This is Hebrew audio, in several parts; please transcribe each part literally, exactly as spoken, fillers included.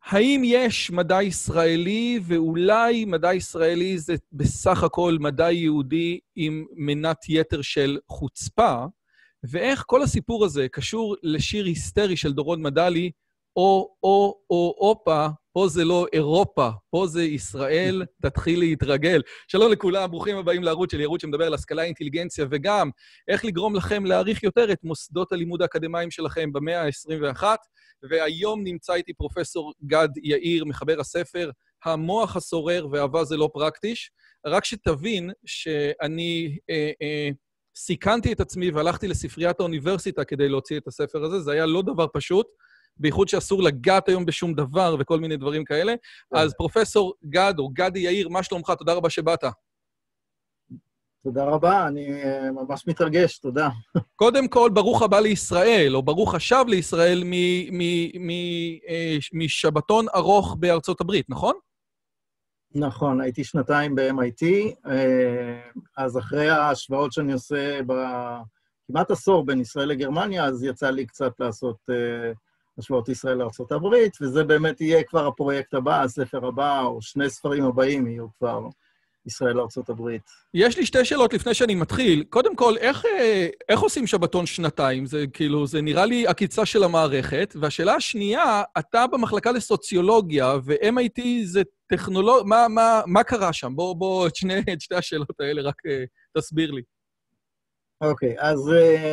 האם יש מדע ישראלי, ואולי מדע ישראלי זה בסך הכל מדע יהודי עם מנת יתר של חוצפה, ואיך כל הסיפור הזה קשור לשיר היסטרי של דורון מדלי, או, או, או, אופה, פה זה לא אירופה, פה זה ישראל, תתחיל להתרגל. שלום לכולם, ברוכים הבאים לערוץ שלי, ערוץ שמדבר על השכלה, אינטליגנציה, וגם איך לגרום לכם להעריך יותר את מוסדות הלימוד האקדמיים שלכם במאה ה-עשרים ואחת, והיום נמצא איתי פרופסור גד יאיר, מחבר הספר, המוח הסורר ואהבה זה לא פרקטיש. רק שתבין שאני אה, אה, סיכנתי את עצמי והלכתי לספריית האוניברסיטה כדי להוציא את הספר הזה, זה היה לא דבר פשוט, בייחוד שאסור לגעת היום בשום דבר וכל מיני דברים כאלה. אז פרופסור גד או גדי יאיר, מה שלומך? תודה רבה שבאת. תודה רבה, אני ממש מתרגש, תודה. קודם כל, ברוך הבא לישראל, או ברוך השב לישראל משבתון ארוך בארצות הברית, נכון? נכון, הייתי שנתיים ב-אם איי טי, אז אחרי ההשוואות שאני עושה בכמעט עשור בין ישראל לגרמניה, אז יצא לי קצת לעשות השוואות ישראל לארצות הברית, וזה באמת יהיה כבר הפרויקט הבא, הספר הבא, או שני ספרים הבאים יהיו כבר ישראל לארצות הברית. יש לי שתי שאלות לפני שאני מתחיל. קודם כל, איך, איך עושים שבתון שנתיים? זה כאילו, זה נראה לי עקיצה של המערכת. והשאלה השנייה, אתה במחלקה לסוציולוגיה, ו-אם איי טי זה טכנולוג... מה, מה, מה קרה שם? בוא, בוא, את, שני, את שתי השאלות האלה, רק תסביר לי. אוקיי, אז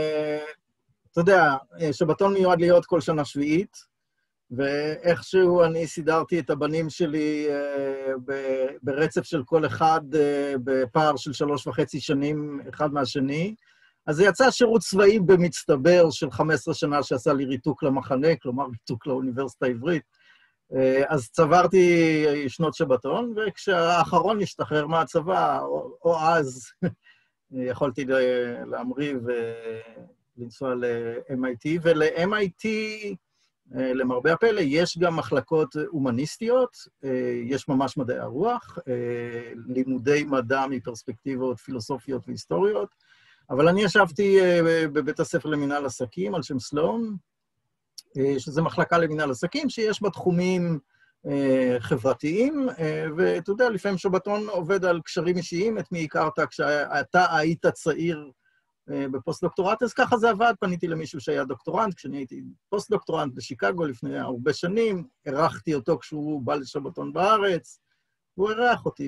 אתה יודע, שבתון מיועד להיות כל שנה שביעית, ואיכשהו אני סידרתי את הבנים שלי ברצף של כל אחד, בפער של שלוש וחצי שנים, אחד מהשני. אז זה יצא שירות צבאי במצטבר של חמש עשרה שנה שעשה לי ריתוק למחנה, כלומר ריתוק לאוניברסיטה העברית. אז צברתי שנות שבתון, וכשהאחרון נשתחרר מהצבא, או, או אז יכולתי להמריא ולנסוע ל-אם איי טי, ול-אם איי טי, למרבה הפלא, יש גם מחלקות הומניסטיות, יש ממש מדעי הרוח, לימודי מדע מפרספקטיבות פילוסופיות והיסטוריות, אבל אני ישבתי בבית הספר למינהל עסקים על שם סלון, שזה מחלקה למינהל עסקים שיש בה תחומים חברתיים, ואתה יודע, לפעמים שבתון עובד על קשרים אישיים, את מי הכרת כשאתה היית צעיר בפוסט-דוקטורט, אז ככה זה עבד, פניתי למישהו שהיה דוקטורנט, כשאני הייתי פוסט-דוקטורנט בשיקגו לפני הרבה שנים, ערכתי אותו כשהוא בא לשבתון בארץ, והוא ערך אותי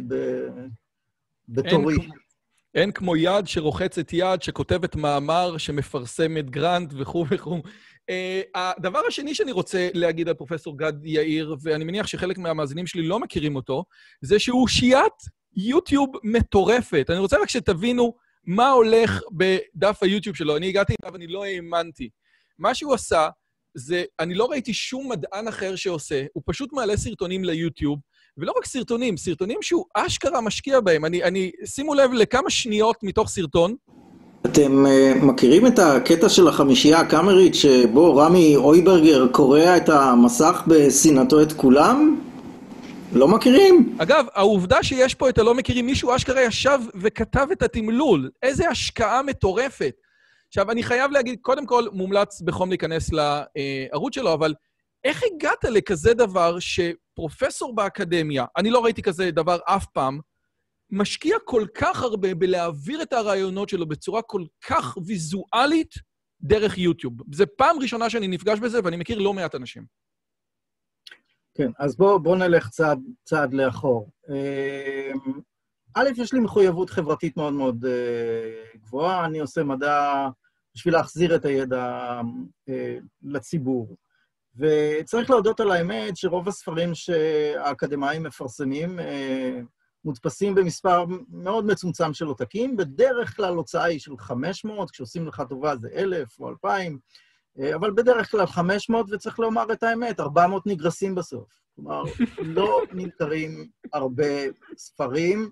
בתורי. אין, אין כמו יד שרוחצת יד, שכותבת מאמר, שמפרסמת גרנט וכו' וכו'. Uh, הדבר השני שאני רוצה להגיד על פרופסור גד יאיר, ואני מניח שחלק מהמאזינים שלי לא מכירים אותו, זה שהוא שיית יוטיוב מטורפת. אני רוצה רק שתבינו מה הולך בדף היוטיוב שלו. אני הגעתי אליו ואני לא האמנתי. מה שהוא עשה, זה, אני לא ראיתי שום מדען אחר שעושה, הוא פשוט מעלה סרטונים ליוטיוב, ולא רק סרטונים, סרטונים שהוא אשכרה משקיע בהם. אני, אני, שימו לב לכמה שניות מתוך סרטון. אתם uh, מכירים את הקטע של החמישייה הקאמרית, שבו רמי אויברגר קורא את המסך בסינתו את כולם? לא מכירים? אגב, העובדה שיש פה את הלא מכירים, מישהו אשכרה ישב וכתב את התמלול. איזה השקעה מטורפת. עכשיו, אני חייב להגיד, קודם כל, מומלץ בחום להיכנס לערוץ שלו, אבל איך הגעת לכזה דבר שפרופסור באקדמיה, אני לא ראיתי כזה דבר אף פעם, משקיע כל כך הרבה בלהעביר את הרעיונות שלו בצורה כל כך ויזואלית דרך יוטיוב. זה פעם ראשונה שאני נפגש בזה, ואני מכיר לא מעט אנשים. כן, אז בוא, בוא נלך צעד, צעד לאחור. א', יש לי מחויבות חברתית מאוד מאוד גבוהה, אני עושה מדע בשביל להחזיר את הידע לציבור. וצריך להודות על האמת שרוב הספרים שהאקדמיים מפרסמים מודפסים במספר מאוד מצומצם של עותקים, בדרך כלל הוצאה היא של חמש מאות, כשעושים לך טובה זה אלף או אלפיים, אבל בדרך כלל חמש מאות, וצריך לומר את האמת, ארבע מאות נגרסים בסוף. כלומר, לא נמכרים הרבה ספרים,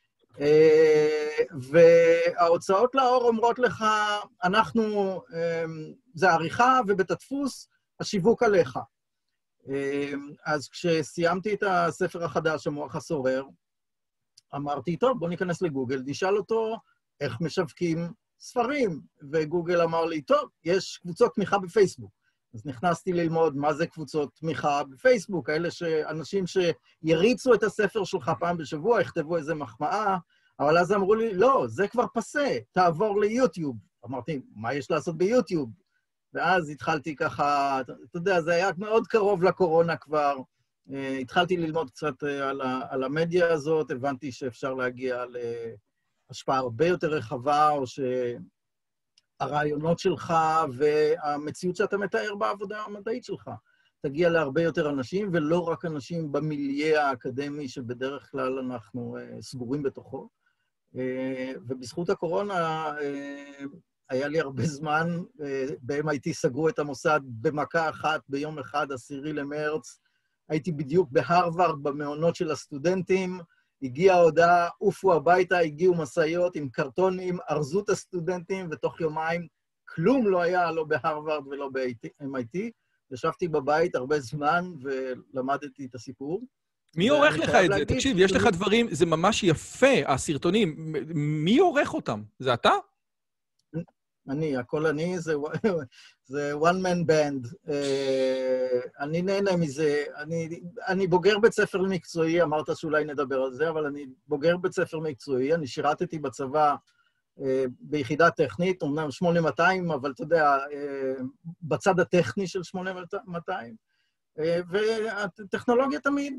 וההוצאות לאור אומרות לך, אנחנו, זה עריכה ובית הדפוס, השיווק עליך. אז כשסיימתי את הספר החדש, המוח הסורר, אמרתי, טוב, בוא ניכנס לגוגל, נשאל אותו איך משווקים ספרים, וגוגל אמר לי, טוב, יש קבוצות תמיכה בפייסבוק. אז נכנסתי ללמוד מה זה קבוצות תמיכה בפייסבוק, כאלה שאנשים שיריצו את הספר שלך פעם בשבוע, יכתבו איזה מחמאה, אבל אז אמרו לי, לא, זה כבר פסה, תעבור ליוטיוב. אמרתי, מה יש לעשות ביוטיוב? ואז התחלתי ככה, אתה יודע, זה היה מאוד קרוב לקורונה כבר, התחלתי ללמוד קצת על, ה, על המדיה הזאת, הבנתי שאפשר להגיע להשפעה הרבה יותר רחבה, או שהרעיונות שלך והמציאות שאתה מתאר בעבודה המדעית שלך תגיע להרבה יותר אנשים, ולא רק אנשים במיליה האקדמי שבדרך כלל אנחנו סגורים בתוכו. ובזכות הקורונה היה לי הרבה זמן, ב-אם איי טי סגרו את המוסד במכה אחת ביום אחד, עשירי למרץ, הייתי בדיוק בהרווארד, במעונות של הסטודנטים, הגיעה ההודעה, עופו הביתה, הגיעו מסעיות עם קרטונים, ארזו את הסטודנטים, ותוך יומיים כלום לא היה, לא בהרווארד ולא ב-אם איי טי. ישבתי בבית הרבה זמן ולמדתי את הסיפור. מי עורך לך את זה? תקשיב, יש לך דברים, זה ממש יפה, הסרטונים. מי עורך אותם? זה אתה? אני, הכל אני, זה, זה one man band. אני נהנה מזה. אני, אני בוגר בית ספר מקצועי, אמרת שאולי נדבר על זה, אבל אני בוגר בית ספר מקצועי, אני שירתתי בצבא ביחידה טכנית, אומנם שמונה מאתיים, אבל אתה יודע, בצד הטכני של שמונה מאתיים, והטכנולוגיה תמיד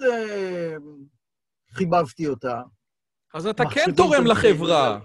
חיבבתי אותה. אז אתה כן תורם לחברה.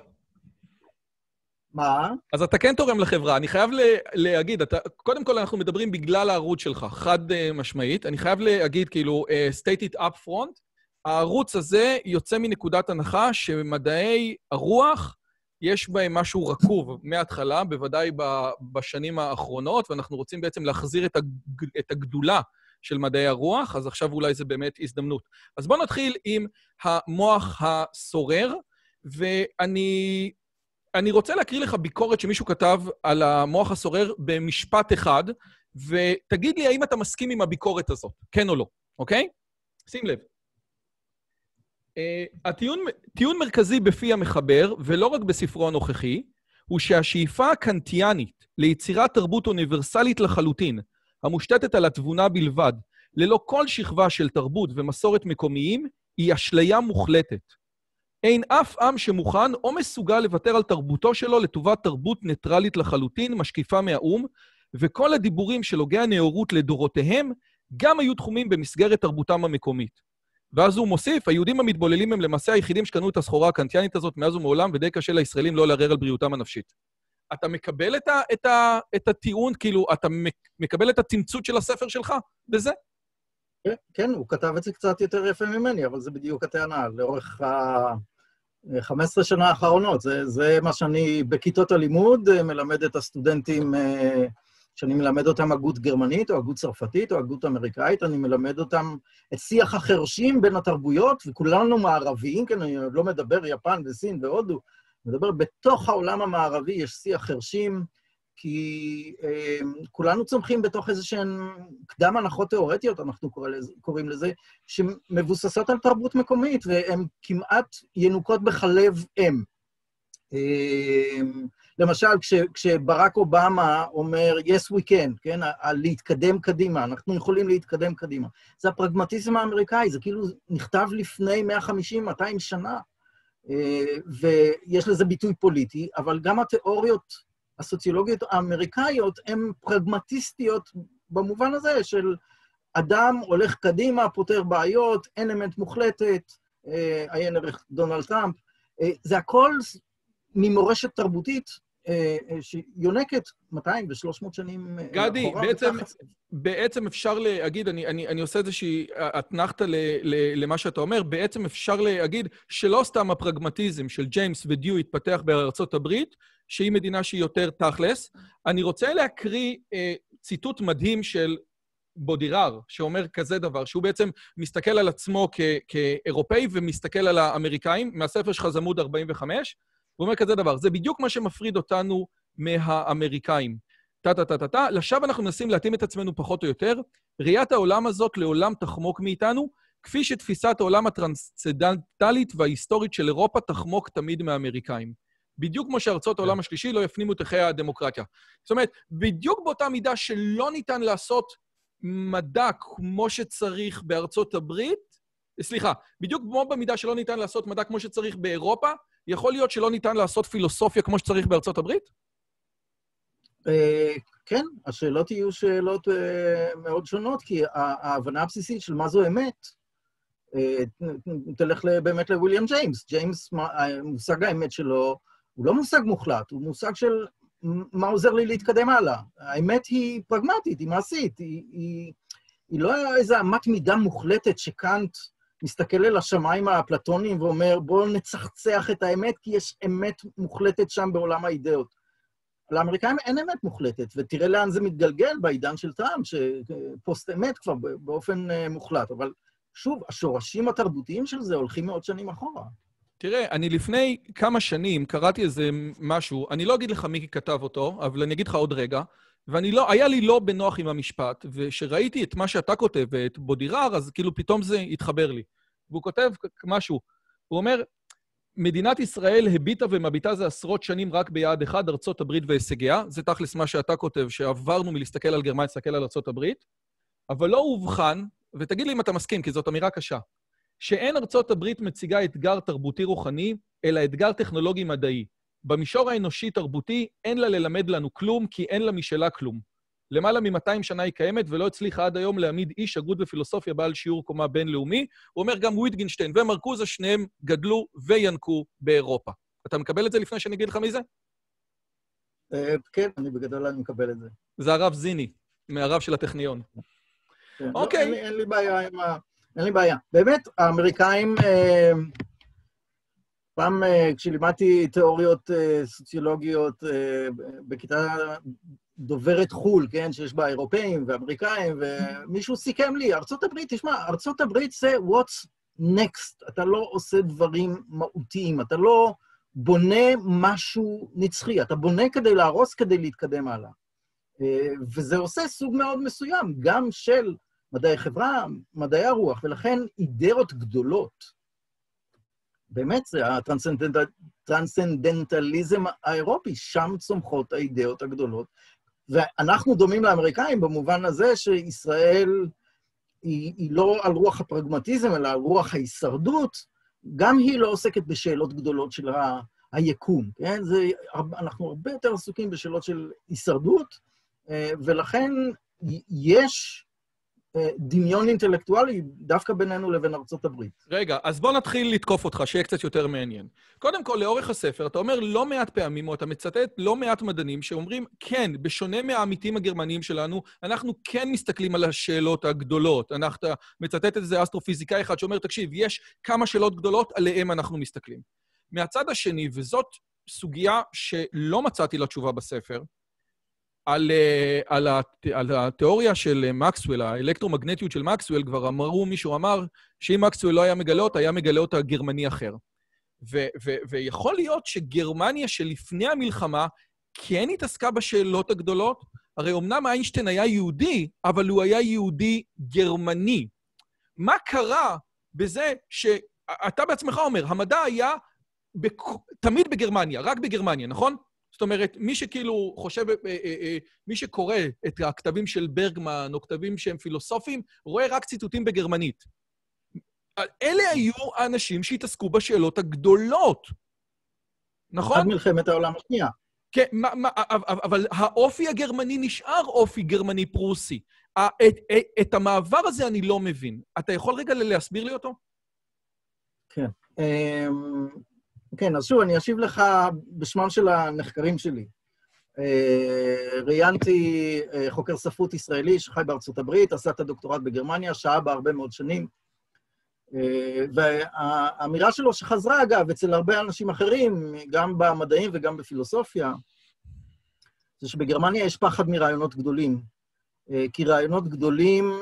מה? אז אתה כן תורם לחברה. אני חייב להגיד, אתה, קודם כל אנחנו מדברים בגלל הערוץ שלך, חד משמעית. אני חייב להגיד, כאילו, state it up front, הערוץ הזה יוצא מנקודת הנחה שמדעי הרוח, יש בהם משהו רקוב מההתחלה, בוודאי בשנים האחרונות, ואנחנו רוצים בעצם להחזיר את הגדולה של מדעי הרוח, אז עכשיו אולי זה באמת הזדמנות. אז בואו נתחיל עם המוח הסורר, ואני אני רוצה להקריא לך ביקורת שמישהו כתב על המוח הסורר במשפט אחד, ותגיד לי האם אתה מסכים עם הביקורת הזאת, כן או לא, אוקיי? שים לב. Uh, הטיעון, טיעון מרכזי בפי המחבר, ולא רק בספרו הנוכחי, הוא שהשאיפה הקנטיאנית ליצירת תרבות אוניברסלית לחלוטין, המושתתת על התבונה בלבד, ללא כל שכבה של תרבות ומסורת מקומיים, היא אשליה מוחלטת. אין אף עם שמוכן או מסוגל לוותר על תרבותו שלו לטובת תרבות ניטרלית לחלוטין, משקיפה מהאום, וכל הדיבורים של הוגי הנאורות לדורותיהם, גם היו תחומים במסגרת תרבותם המקומית. ואז הוא מוסיף, היהודים המתבוללים הם למעשה היחידים שקנו את הסחורה הקנטיאנית הזאת מאז ומעולם, ודי קשה לישראלים לא לערער על בריאותם הנפשית. אתה מקבל את, ה, את, ה, את הטיעון, כאילו, אתה מקבל את התמצות של הספר שלך בזה? כן, כן, הוא כתב את זה קצת יותר יפה ממני, אבל זה בדיוק הטענה, לאורך ה-חמש עשרה שנה האחרונות. זה, זה מה שאני בכיתות הלימוד מלמד את הסטודנטים, שאני מלמד אותם הגות גרמנית, או הגות צרפתית, או הגות אמריקאית, אני מלמד אותם את שיח החרשים בין התרבויות, וכולנו מערביים, כן, אני לא מדבר יפן וסין והודו, מדבר בתוך העולם המערבי, יש שיח חרשים, כי אה, כולנו צומחים בתוך איזשהן קדם הנחות תיאורטיות, אנחנו קורא לזה, קוראים לזה, שמבוססות על תרבות מקומית, והן כמעט ינוקות בחלב אם. אה, למשל, כש, כשברק אובמה אומר, yes we can, כן, על להתקדם קדימה, אנחנו יכולים להתקדם קדימה. זה הפרגמטיזם האמריקאי, זה כאילו נכתב לפני מאה וחמישים מאתיים שנה, ויש לזה ביטוי פוליטי, אבל גם התיאוריות הסוציולוגיות האמריקאיות הן פרגמטיסטיות במובן הזה של אדם הולך קדימה, פותר בעיות, אין אמת מוחלטת, עיין ערך דונלד טראמפ, זה הכל ממורשת תרבותית שיונקת מאתיים ושלוש מאות שנים. גדי, בעצם, בעצם אפשר להגיד, אני, אני, אני עושה איזושהי אתנחתה למה שאתה אומר, בעצם אפשר להגיד שלא סתם הפרגמטיזם של ג'יימס ודיו התפתח בארצות הברית, שהיא מדינה שהיא יותר תכלס. אני רוצה להקריא אה, ציטוט מדהים של בודירר, שאומר כזה דבר, שהוא בעצם מסתכל על עצמו כ- כאירופאי ומסתכל על האמריקאים, מהספר שלך עמוד ארבעים וחמש, הוא אומר כזה דבר, זה בדיוק מה שמפריד אותנו מהאמריקאים. טה-טה-טה-טה, לשווא אנחנו מנסים להתאים את עצמנו פחות או יותר, ראיית העולם הזאת לעולם תחמוק מאיתנו, כפי שתפיסת העולם הטרנסצנדנטלית וההיסטורית של אירופה תחמוק תמיד מהאמריקאים. בדיוק כמו שארצות העולם השלישי לא יפנימו את ערכי הדמוקרטיה. זאת אומרת, בדיוק באותה מידה שלא ניתן לעשות מדע כמו שצריך בארצות הברית, סליחה, בדיוק כמו במידה שלא ניתן לעשות מדע כמו שצריך באירופה, יכול להיות שלא ניתן לעשות פילוסופיה כמו שצריך בארצות הברית? כן, השאלות יהיו שאלות מאוד שונות, כי ההבנה הבסיסית של מה זו אמת, תלך באמת לוויליאם ג'יימס. ג'יימס, מושג האמת שלו, הוא לא מושג מוחלט, הוא מושג של מה עוזר לי להתקדם הלאה. האמת היא פרגמטית, היא מעשית, היא, היא, היא לא איזו אמת מידה מוחלטת שקאנט מסתכל אל השמיים האפלטוניים ואומר, בואו נצחצח את האמת, כי יש אמת מוחלטת שם בעולם האידאות. לאמריקאים אין אמת מוחלטת, ותראה לאן זה מתגלגל בעידן של טראמפ, שפוסט אמת כבר באופן מוחלט, אבל שוב, השורשים התרבותיים של זה הולכים מאות שנים אחורה. תראה, אני לפני כמה שנים קראתי איזה משהו, אני לא אגיד לך מי כתב אותו, אבל אני אגיד לך עוד רגע, ואני לא, היה לי לא בנוח עם המשפט, וכשראיתי את מה שאתה כותב, ואת בודירר, אז כאילו פתאום זה התחבר לי. והוא כותב משהו, הוא אומר, מדינת ישראל הביטה ומביטה זה עשרות שנים רק ביעד אחד, ארצות הברית והישגיה, זה תכלס מה שאתה כותב, שעברנו מלהסתכל על גרמניה, להסתכל על ארצות הברית, אבל לא הובחן, ותגיד לי אם אתה מסכים, כי זאת אמירה קשה, שאין ארצות הברית מציגה אתגר תרבותי-רוחני, אלא אתגר טכנולוגי-מדעי. במישור האנושי-תרבותי אין לה ללמד לנו כלום, כי אין לה משלה כלום. למעלה מ-מאתיים שנה היא קיימת, ולא הצליחה עד היום להעמיד איש הגות ופילוסופיה בעל שיעור קומה בינלאומי. הוא אומר גם וויטגנשטיין ומרקוזה, שניהם גדלו וינקו באירופה. אתה מקבל את זה לפני שאני אגיד לך מי זה? כן, אני בגדול אני מקבל את זה. זה הרב זיני, מהרב של הטכניון. אוקיי. אין לי בעיה עם ה... אין לי בעיה. באמת, האמריקאים, פעם כשלימדתי תיאוריות סוציולוגיות בכיתה דוברת חול, כן, שיש בה אירופאים ואמריקאים, ומישהו סיכם לי, ארצות הברית, תשמע, ארצות הברית זה what's next, אתה לא עושה דברים מהותיים, אתה לא בונה משהו נצחי, אתה בונה כדי להרוס, כדי להתקדם הלאה. וזה עושה סוג מאוד מסוים, גם של מדעי חברה, מדעי הרוח, ולכן אידאות גדולות. באמת זה הטרנסצנדנטליזם האירופי, שם צומחות האידאות הגדולות. ואנחנו דומים לאמריקאים במובן הזה שישראל היא, היא לא על רוח הפרגמטיזם, אלא על רוח ההישרדות, גם היא לא עוסקת בשאלות גדולות של ה, היקום. כן? זה, אנחנו הרבה יותר עסוקים בשאלות של הישרדות, ולכן יש דמיון אינטלקטואלי דווקא בינינו לבין ארצות הברית. רגע, אז בוא נתחיל לתקוף אותך, שיהיה קצת יותר מעניין. קודם כל, לאורך הספר, אתה אומר לא מעט פעמים, או אתה מצטט לא מעט מדענים שאומרים, כן, בשונה מהעמיתים הגרמניים שלנו, אנחנו כן מסתכלים על השאלות הגדולות. אנחנו מצטט את זה אסטרופיזיקאי אחד שאומר, תקשיב, יש כמה שאלות גדולות, עליהם אנחנו מסתכלים. מהצד השני, וזאת סוגיה שלא מצאתי לה תשובה בספר, על, על, על התיאוריה של מקסוול, האלקטרומגנטיות של מקסוול, כבר אמרו, מישהו אמר, שאם מקסוול לא היה מגלה אותה, היה מגלה אותה גרמני אחר. ו, ו, ויכול להיות שגרמניה שלפני המלחמה כן התעסקה בשאלות הגדולות, הרי אמנם איינשטיין היה יהודי, אבל הוא היה יהודי גרמני. מה קרה בזה שאתה בעצמך אומר, המדע היה בכ... תמיד בגרמניה, רק בגרמניה, נכון? זאת אומרת, מי שכאילו חושב, מי שקורא את הכתבים של ברגמן, או כתבים שהם פילוסופיים, רואה רק ציטוטים בגרמנית. אלה היו האנשים שהתעסקו בשאלות הגדולות. נכון? עד מלחמת העולם השנייה. כן, אבל האופי הגרמני נשאר אופי גרמני פרוסי. את המעבר הזה אני לא מבין. אתה יכול רגע להסביר לי אותו? כן. כן, אז שוב, אני אשיב לך בשמם של הנחקרים שלי. ראיינתי חוקר ספרות ישראלי שחי בארצות הברית, עשה את הדוקטורט בגרמניה, שעה בה הרבה מאוד שנים, והאמירה שלו שחזרה, אגב, אצל הרבה אנשים אחרים, גם במדעים וגם בפילוסופיה, זה שבגרמניה יש פחד מרעיונות גדולים, כי רעיונות גדולים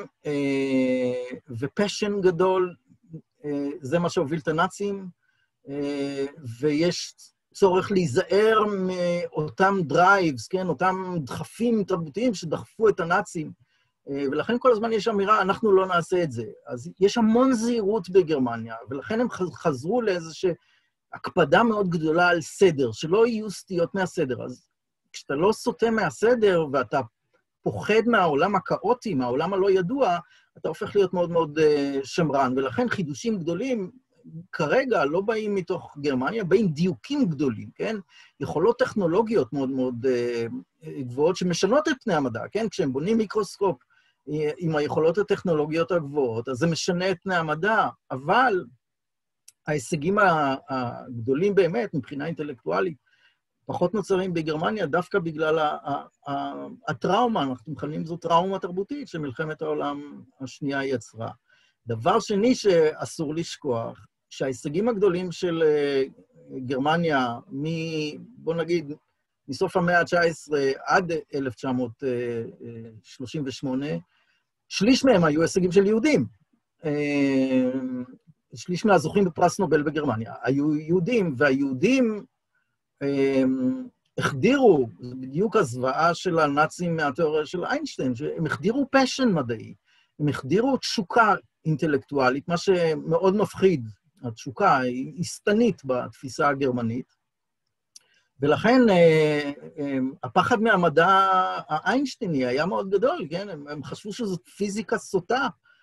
ופשן גדול, זה מה שהוביל את הנאצים, ויש צורך להיזהר מאותם דרייבס, כן, אותם דחפים תרבותיים שדחפו את הנאצים, ולכן כל הזמן יש אמירה, אנחנו לא נעשה את זה. אז יש המון זהירות בגרמניה, ולכן הם חזרו לאיזושהי הקפדה מאוד גדולה על סדר, שלא יהיו סטיות מהסדר. אז כשאתה לא סוטה מהסדר ואתה פוחד מהעולם הכאוטי, מהעולם הלא ידוע, אתה הופך להיות מאוד מאוד שמרן, ולכן חידושים גדולים כרגע לא באים מתוך גרמניה, באים דיוקים גדולים, כן? יכולות טכנולוגיות מאוד מאוד גבוהות שמשנות את פני המדע, כן? כשהם בונים מיקרוסקופ עם היכולות הטכנולוגיות הגבוהות, אז זה משנה את פני המדע, אבל ההישגים הגדולים באמת, מבחינה אינטלקטואלית, פחות נוצרים בגרמניה, דווקא בגלל הטראומה, אנחנו מכנים זו טראומה תרבותית, שמלחמת העולם השנייה יצרה. דבר שני שאסור לשכוח, שההישגים הגדולים של גרמניה, מ, בוא נגיד, מסוף המאה ה-תשע עשרה עד אלף תשע מאות שלושים ושמונה, שליש מהם היו הישגים של יהודים. שליש מהזוכים בפרס נובל בגרמניה היו יהודים, והיהודים החדירו, זה בדיוק הזוועה של הנאצים מהתיאוריה של איינשטיין, שהם החדירו פשן מדעי, הם החדירו תשוקה אינטלקטואלית, מה שמאוד מפחיד, התשוקה היא סתנית בתפיסה הגרמנית, ולכן הפחד מהמדע האיינשטייני היה מאוד גדול, כן? הם, הם חשבו שזאת פיזיקה סוטה,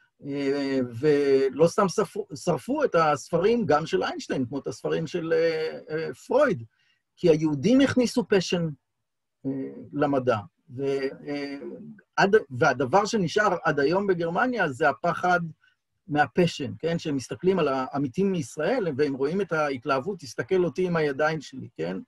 ולא סתם שרפו, שרפו את הספרים גם של איינשטיין, כמו את הספרים של פרויד, כי היהודים הכניסו פשן למדע, ועד, והדבר שנשאר עד היום בגרמניה זה הפחד מהפשן, כן? שהם מסתכלים על העמיתים מישראל, והם רואים את ההתלהבות, תסתכל אותי עם הידיים שלי, כן?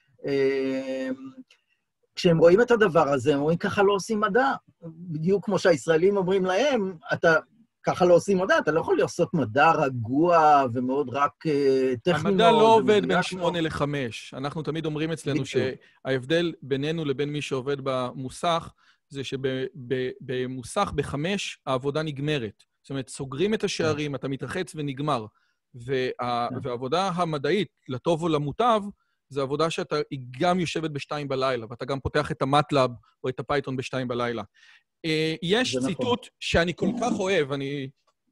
כשהם רואים את הדבר הזה, הם אומרים, ככה לא עושים מדע. בדיוק כמו שהישראלים אומרים להם, אתה, ככה לא עושים מדע, אתה לא יכול לעשות מדע רגוע ומאוד רק טכני. המדע לא עובד בין שמונה לחמש. אנחנו תמיד אומרים אצלנו שההבדל בינינו לבין מי שעובד במוסך, זה שבמוסך בחמש העבודה נגמרת. זאת אומרת, סוגרים את השערים, אתה מתרחץ ונגמר. והעבודה המדעית, לטוב או למוטב, זו עבודה שאתה גם יושבת בשתיים בלילה, ואתה גם פותח את המטלב או את הפייתון בשתיים בלילה. יש ציטוט שאני כל כך אוהב, אני...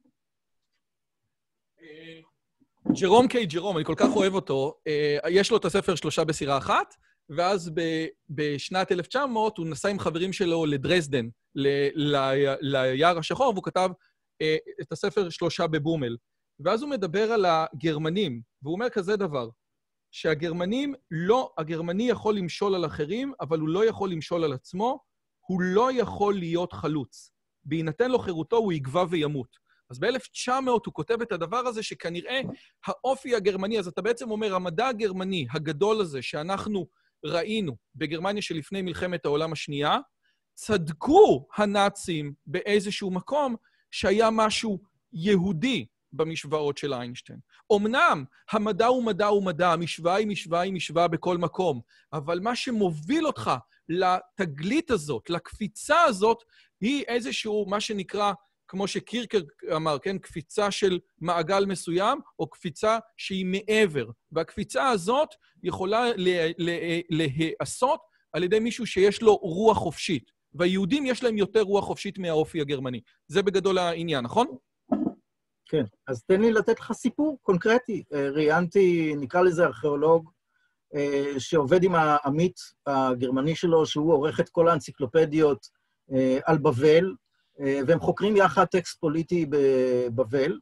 ג'רום קיי ג'רום, אני כל כך אוהב אותו, יש לו את הספר שלושה בסירה אחת, ואז בשנת אלף תשע מאות הוא נסע עם חברים שלו לדרזדן, ליער השחור, והוא כתב את הספר שלושה בבומל. ואז הוא מדבר על הגרמנים, והוא אומר כזה דבר, שהגרמנים לא, הגרמני יכול למשול על אחרים, אבל הוא לא יכול למשול על עצמו, הוא לא יכול להיות חלוץ. בהינתן לו חירותו, הוא יגווה וימות. אז ב-אלף תשע מאות הוא כותב את הדבר הזה, שכנראה האופי הגרמני, אז אתה בעצם אומר, המדע הגרמני הגדול הזה, שאנחנו ראינו בגרמניה שלפני מלחמת העולם השנייה, צדקו הנאצים באיזשהו מקום, שהיה משהו יהודי, במשוואות של איינשטיין. אמנם המדע הוא מדע הוא מדע, המשוואה היא משוואה היא משוואה בכל מקום, אבל מה שמוביל אותך לתגלית הזאת, לקפיצה הזאת, היא איזשהו, מה שנקרא, כמו שקירקר אמר, כן, קפיצה של מעגל מסוים, או קפיצה שהיא מעבר. והקפיצה הזאת יכולה להיעשות על ידי מישהו שיש לו רוח חופשית. והיהודים יש להם יותר רוח חופשית מהאופי הגרמני. זה בגדול העניין, נכון? כן, אז תן לי לתת לך סיפור קונקרטי. ראיינתי, נקרא לזה ארכיאולוג, שעובד עם העמית הגרמני שלו, שהוא עורך את כל האנציקלופדיות על בבל, והם חוקרים יחד טקסט פוליטי בבבל,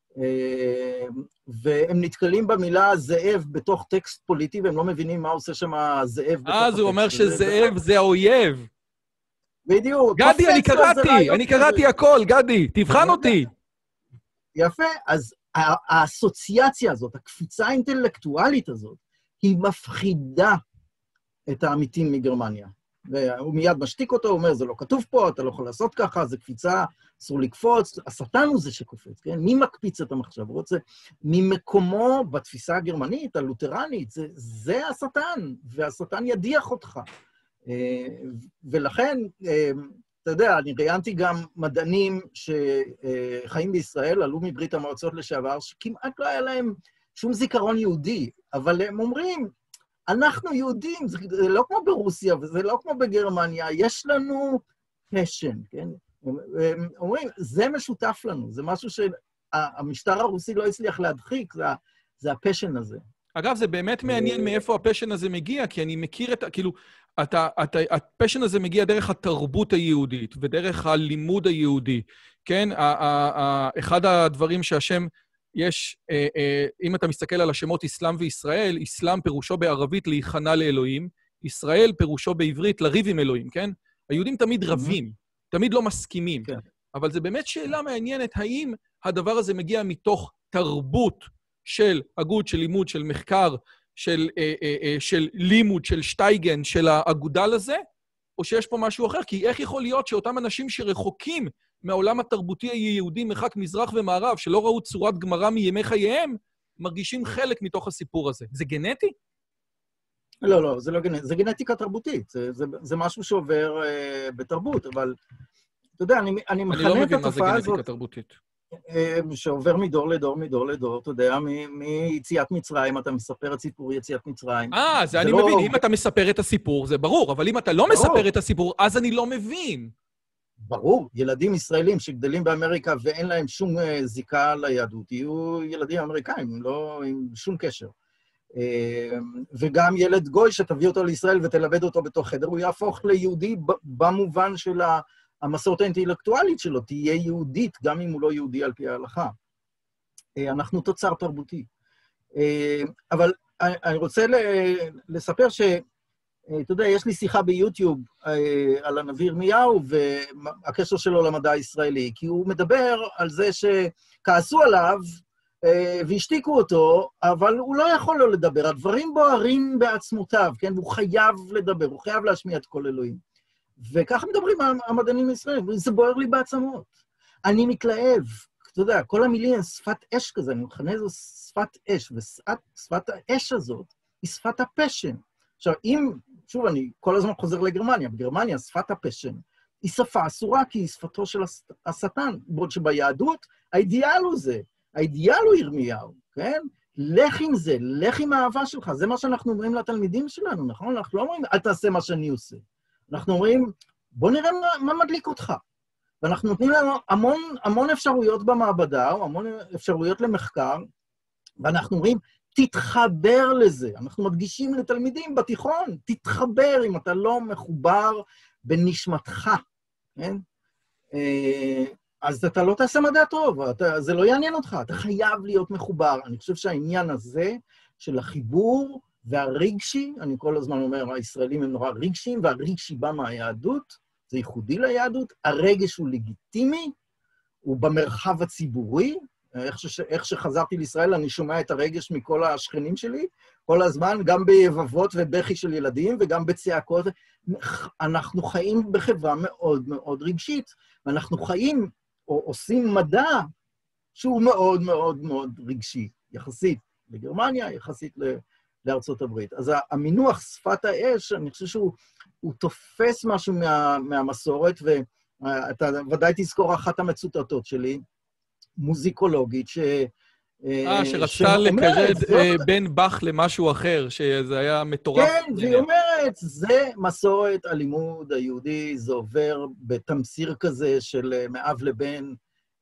והם נתקלים במילה זאב בתוך טקסט פוליטי, והם לא מבינים מה עושה שם הזאב בתוך הטקסט. אז הוא אומר שזאב זה האויב. בדיוק. גדי, אני קראתי, אני קראתי הכל, גדי, תבחן אותי. יפה, אז האסוציאציה הזאת, הקפיצה האינטלקטואלית הזאת, היא מפחידה את העמיתים מגרמניה. והוא מיד משתיק אותו, הוא אומר, זה לא כתוב פה, אתה לא יכול לעשות ככה, זה קפיצה, אסור לקפוץ, השטן הוא זה שקופץ, כן? מי מקפיץ את המחשב? הוא רוצה, ממקומו בתפיסה הגרמנית, הלותרנית, זה, זה השטן, והשטן ידיח אותך. ולכן, אתה יודע, אני ראיינתי גם מדענים שחיים בישראל, עלו מברית המועצות לשעבר, שכמעט לא היה להם שום זיכרון יהודי, אבל הם אומרים, אנחנו יהודים, זה לא כמו ברוסיה, וזה לא כמו בגרמניה, יש לנו פשן, כן? הם אומרים, זה משותף לנו, זה משהו שהמשטר הרוסי לא הצליח להדחיק, זה, זה הפשן הזה. אגב, זה באמת מעניין מאיפה הפשן הזה מגיע, כי אני מכיר את, כאילו, אתה, אתה, הפשן הזה מגיע דרך התרבות היהודית ודרך הלימוד היהודי, כן? אחד הדברים שהשם יש, אם אתה מסתכל על השמות אסלאם וישראל, אסלאם פירושו בערבית להיכנע לאלוהים, ישראל פירושו בעברית לריב עם אלוהים, כן? היהודים תמיד רבים, תמיד לא מסכימים. אבל זה באמת שאלה מעניינת, האם הדבר הזה מגיע מתוך תרבות של הגות, של לימוד, של מחקר, של, אה, אה, אה, של לימוד, של שטייגן, של האגודל הזה, או שיש פה משהו אחר? כי איך יכול להיות שאותם אנשים שרחוקים מהעולם התרבותי היהודי, מרחק מזרח ומערב, שלא ראו צורת גמרא מימי חייהם, מרגישים חלק מתוך הסיפור הזה? זה גנטי? לא, לא, זה לא גנטי, זה גנטיקה תרבותית, זה, זה, זה משהו שעובר אה, בתרבות, אבל אתה יודע, אני, אני מכנה לא את התופעה הזאת... אני לא מבין מה זה גנטיקה תרבותית. שעובר מדור לדור, מדור לדור, אתה יודע, מיציאת מצרים, אתה מספר את סיפור יציאת מצרים. אה, זה אני מבין, אם אתה מספר את הסיפור, זה ברור, אבל אם אתה לא מספר את הסיפור, אז אני לא מבין. ברור, ילדים ישראלים שגדלים באמריקה ואין להם שום זיקה ליהדות, יהיו ילדים אמריקאים, לא עם שום קשר. וגם ילד גוי שתביא אותו לישראל ותלמד אותו בתוך חדר, הוא יהפוך ליהודי במובן של ה... המסורת האינטלקטואלית שלו תהיה יהודית, גם אם הוא לא יהודי על פי ההלכה. אנחנו תוצר תרבותי. אבל אני רוצה לספר ש... אתה יודע, יש לי שיחה ביוטיוב על הנביא ירמיהו, והקשר שלו למדע הישראלי, כי הוא מדבר על זה שכעסו עליו, והשתיקו אותו, אבל הוא לא יכול לא לדבר. הדברים בוערים בעצמותיו, כן? והוא חייב לדבר, הוא חייב להשמיע את כל אלוהים. וככה מדברים המדענים הישראלים, וזה בוער לי בעצמות. אני מתלהב, אתה יודע, כל המילים, שפת אש כזה, אני מכנה זו שפת אש, ושפת האש הזאת היא שפת הפשן. עכשיו, אם, שוב, אני כל הזמן חוזר לגרמניה, בגרמניה שפת הפשן היא שפה אסורה, כי היא שפתו של השטן, בעוד שביהדות האידיאל הוא זה, האידיאל הוא ירמיהו, כן? לך עם זה, לך עם האהבה שלך, זה מה שאנחנו אומרים לתלמידים שלנו, נכון? אנחנו לא אומרים, אל תעשה מה שאני עושה. אנחנו אומרים, בוא נראה מה, מה מדליק אותך. ואנחנו נותנים לנו המון, המון אפשרויות במעבדה, או המון אפשרויות למחקר, ואנחנו אומרים, תתחבר לזה. אנחנו מדגישים לתלמידים בתיכון, תתחבר אם אתה לא מחובר בנשמתך, כן? אז אתה לא תעשה מדע טוב, אתה, זה לא יעניין אותך, אתה חייב להיות מחובר. אני חושב שהעניין הזה של החיבור, והרגשי, אני כל הזמן אומר, הישראלים הם נורא רגשיים, והרגשי בא מהיהדות, זה ייחודי ליהדות, הרגש הוא לגיטימי, הוא במרחב הציבורי, איך, ש... איך שחזרתי לישראל, אני שומע את הרגש מכל השכנים שלי, כל הזמן, גם ביבבות ובכי של ילדים, וגם בצעקות. אנחנו חיים בחברה מאוד מאוד רגשית, ואנחנו חיים, או עושים מדע, שהוא מאוד מאוד מאוד רגשי, יחסית לגרמניה, יחסית ל... לארצות הברית. אז המינוח שפת האש, אני חושב שהוא תופס משהו מה, מהמסורת, ואתה ודאי תזכור אחת המצוטטות שלי, מוזיקולוגית, ש... אה, שרצתה לקרד בין בח למשהו אחר, שזה היה מטורף. כן, והיא אומרת, זה מסורת הלימוד היהודי, זה עובר בתמסיר כזה של מאב לבן,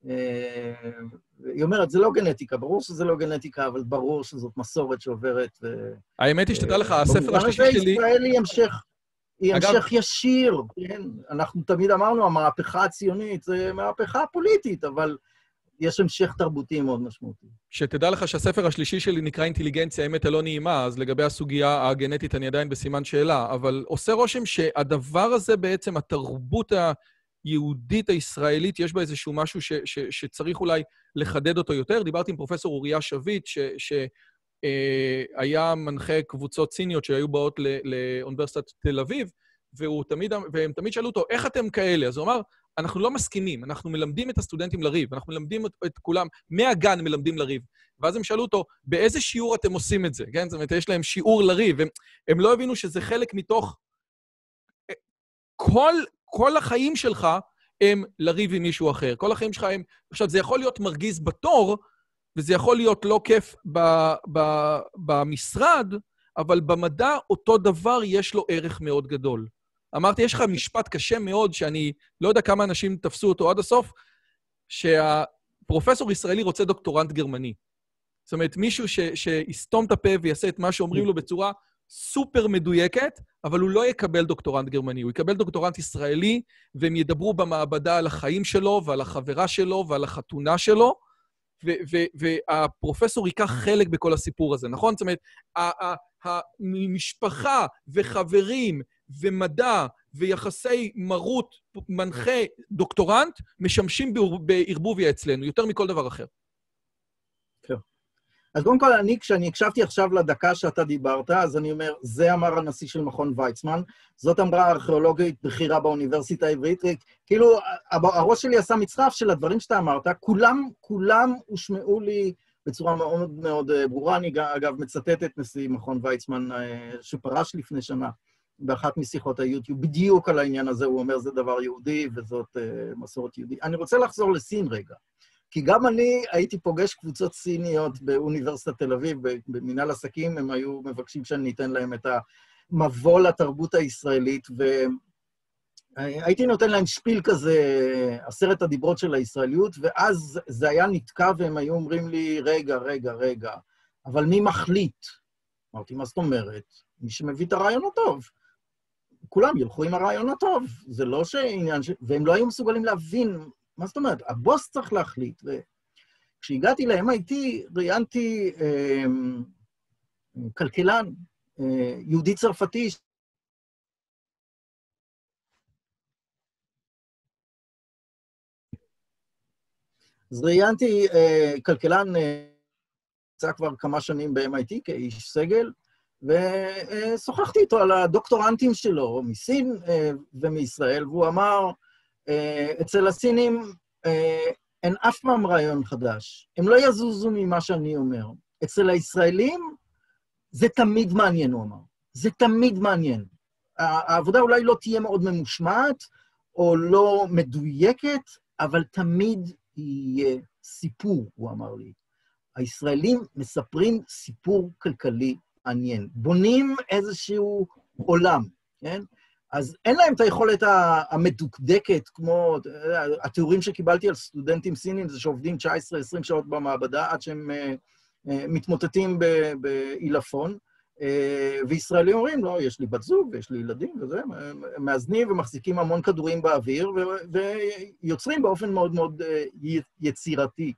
היא אומרת, זה לא גנטיקה, ברור שזה לא גנטיקה, אבל ברור שזאת מסורת שעוברת. האמת היא שתדע לך, הספר השלישי שלי... במובן הזה ישראל היא המשך, היא המשך ישיר, כן? אנחנו תמיד אמרנו, המהפכה הציונית זה מהפכה פוליטית, אבל יש המשך תרבותי מאוד משמעותי. שתדע לך שהספר השלישי שלי נקרא אינטליגנציה, האמת הלא נעימה, אז לגבי הסוגיה הגנטית אני עדיין בסימן שאלה, אבל עושה רושם שהדבר הזה בעצם, התרבות ה... יהודית הישראלית, יש בה איזשהו משהו ש, ש, שצריך אולי לחדד אותו יותר. דיברתי עם פרופסור אוריה שביט, שהיה מנחה קבוצות סיניות שהיו באות ל, לאוניברסיטת תל אביב, והוא תמיד, והם תמיד שאלו אותו, איך אתם כאלה? אז הוא אמר, אנחנו לא מסכימים, אנחנו מלמדים את הסטודנטים לריב, אנחנו מלמדים את, את כולם, מהגן מלמדים לריב. ואז הם שאלו אותו, באיזה שיעור אתם עושים את זה? כן? זאת אומרת, יש להם שיעור לריב, הם, הם לא הבינו שזה חלק מתוך... כל... כל החיים שלך הם לריב עם מישהו אחר. כל החיים שלך הם... עכשיו, זה יכול להיות מרגיז בתור, וזה יכול להיות לא כיף ב, ב, במשרד, אבל במדע אותו דבר יש לו ערך מאוד גדול. אמרתי, יש לך משפט קשה מאוד, שאני לא יודע כמה אנשים תפסו אותו עד הסוף, שהפרופסור ישראלי רוצה דוקטורנט גרמני. זאת אומרת, מישהו ש, שיסתום את הפה ויעשה את מה שאומרים לו בצורה סופר מדויקת, אבל הוא לא יקבל דוקטורנט גרמני, הוא יקבל דוקטורנט ישראלי, והם ידברו במעבדה על החיים שלו, ועל החברה שלו, ועל החתונה שלו, והפרופסור ייקח חלק בכל הסיפור הזה, נכון? זאת אומרת, המשפחה וחברים ומדע ויחסי מרות מנחה דוקטורנט משמשים בערבוביה אצלנו, יותר מכל דבר אחר. כן. אז קודם כל, אני, כשאני הקשבתי עכשיו לדקה שאתה דיברת, אז אני אומר, זה אמר הנשיא של מכון ויצמן, זאת אמרה ארכיאולוגית בכירה באוניברסיטה העברית, כאילו, הראש שלי עשה מצרף של הדברים שאתה אמרת, כולם, כולם הושמעו לי בצורה מאוד מאוד ברורה, אני אגב מצטט את נשיא מכון ויצמן שפרש לפני שנה, באחת משיחות היוטיוב, בדיוק על העניין הזה, הוא אומר, זה דבר יהודי וזאת מסורת יהודית. אני רוצה לחזור לסין רגע. כי גם אני הייתי פוגש קבוצות סיניות באוניברסיטת תל אביב, במנהל עסקים, הם היו מבקשים שאני אתן להם את המבוא לתרבות הישראלית, והייתי נותן להם שפיל כזה, עשרת הדיברות של הישראליות, ואז זה היה נתקע והם היו אומרים לי, רגע, רגע, רגע, אבל מי מחליט? אמרתי, מה זאת אומרת? מי שמביא את הרעיון הטוב. כולם ילכו עם הרעיון הטוב, זה לא שעניין ש... והם לא היו מסוגלים להבין, מה זאת אומרת? הבוס צריך להחליט. וכשהגעתי ל-אם איי טי, ראיינתי אה, כלכלן, אה, יהודי צרפתי, אז ראיינתי אה, כלכלן, אה, נמצא כבר כמה שנים ב-אם איי טי כאיש סגל, ושוחחתי איתו על הדוקטורנטים שלו, מסין אה, ומישראל, והוא אמר, אצל הסינים אין אף פעם רעיון חדש. הם לא יזוזו ממה שאני אומר. אצל הישראלים זה תמיד מעניין, הוא אמר. זה תמיד מעניין. העבודה אולי לא תהיה מאוד ממושמעת, או לא מדויקת, אבל תמיד יהיה סיפור, הוא אמר לי. הישראלים מספרים סיפור כלכלי מעניין. בונים איזשהו עולם, כן? אז אין להם את היכולת המדוקדקת, כמו התיאורים שקיבלתי על סטודנטים סינים, זה שעובדים תשע עשרה עשרים שעות במעבדה, עד שהם מתמוטטים בעילפון, וישראלים אומרים, לא, יש לי בת זוג ויש לי ילדים וזה, מאזנים ומחזיקים המון כדורים באוויר, ויוצרים באופן מאוד מאוד יצירתי.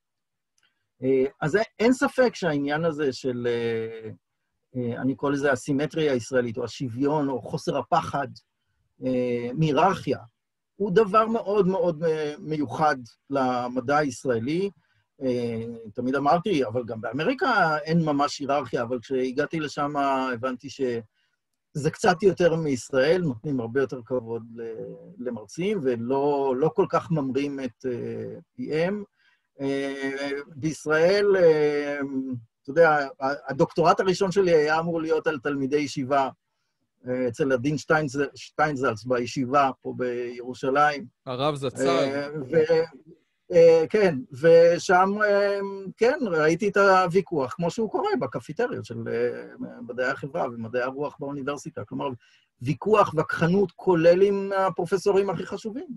אז אין ספק שהעניין הזה של... אני קורא לזה הסימטריה הישראלית, או השוויון, או חוסר הפחד מהיררכיה, הוא דבר מאוד מאוד מיוחד למדע הישראלי. תמיד אמרתי, אבל גם באמריקה אין ממש היררכיה, אבל כשהגעתי לשם הבנתי שזה קצת יותר מישראל, נותנים הרבה יותר כבוד למרצים, ולא לא כל כך ממרים את פיהם. בישראל, אתה יודע, הדוקטורט הראשון שלי היה אמור להיות על תלמידי ישיבה, אצל הדין שטיינזלץ בישיבה פה בירושלים. הרב זצ"ל. כן, ושם, כן, ראיתי את הוויכוח, כמו שהוא קורה בקפיטריות של מדעי החברה ומדעי הרוח באוניברסיטה. כלומר, ויכוח וכחנות כולל עם הפרופסורים הכי חשובים.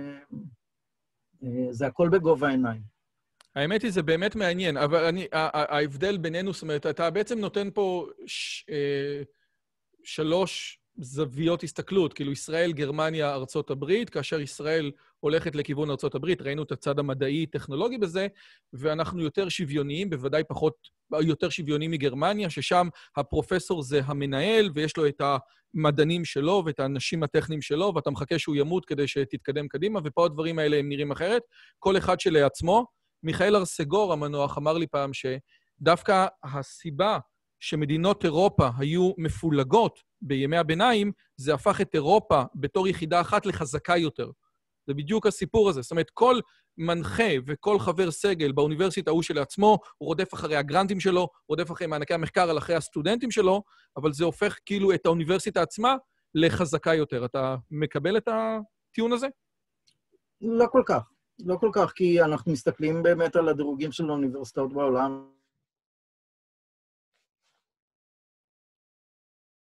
זה הכל בגובה העיניים. האמת היא, זה באמת מעניין, אבל אני, ההבדל בינינו, זאת אומרת, אתה בעצם נותן פה ש, אה, שלוש זוויות הסתכלות, כאילו ישראל, גרמניה, ארצות הברית, כאשר ישראל הולכת לכיוון ארצות הברית, ראינו את הצד המדעי-טכנולוגי בזה, ואנחנו יותר שוויוניים, בוודאי פחות, יותר שוויוניים מגרמניה, ששם הפרופסור זה המנהל, ויש לו את המדענים שלו, ואת האנשים הטכניים שלו, ואתה מחכה שהוא ימות כדי שתתקדם קדימה, ופה הדברים האלה הם נראים אחרת, כל אחד שלעצמו. מיכאל ארסגור המנוח אמר לי פעם שדווקא הסיבה שמדינות אירופה היו מפולגות בימי הביניים, זה הפך את אירופה בתור יחידה אחת לחזקה יותר. זה בדיוק הסיפור הזה. זאת אומרת, כל מנחה וכל חבר סגל באוניברסיטה הוא שלעצמו, הוא רודף אחרי הגרנטים שלו, רודף אחרי מענקי המחקר, על אחרי הסטודנטים שלו, אבל זה הופך כאילו את האוניברסיטה עצמה לחזקה יותר. אתה מקבל את הטיעון הזה? לא כל כך. לא כל כך, כי אנחנו מסתכלים באמת על הדירוגים של האוניברסיטאות בעולם,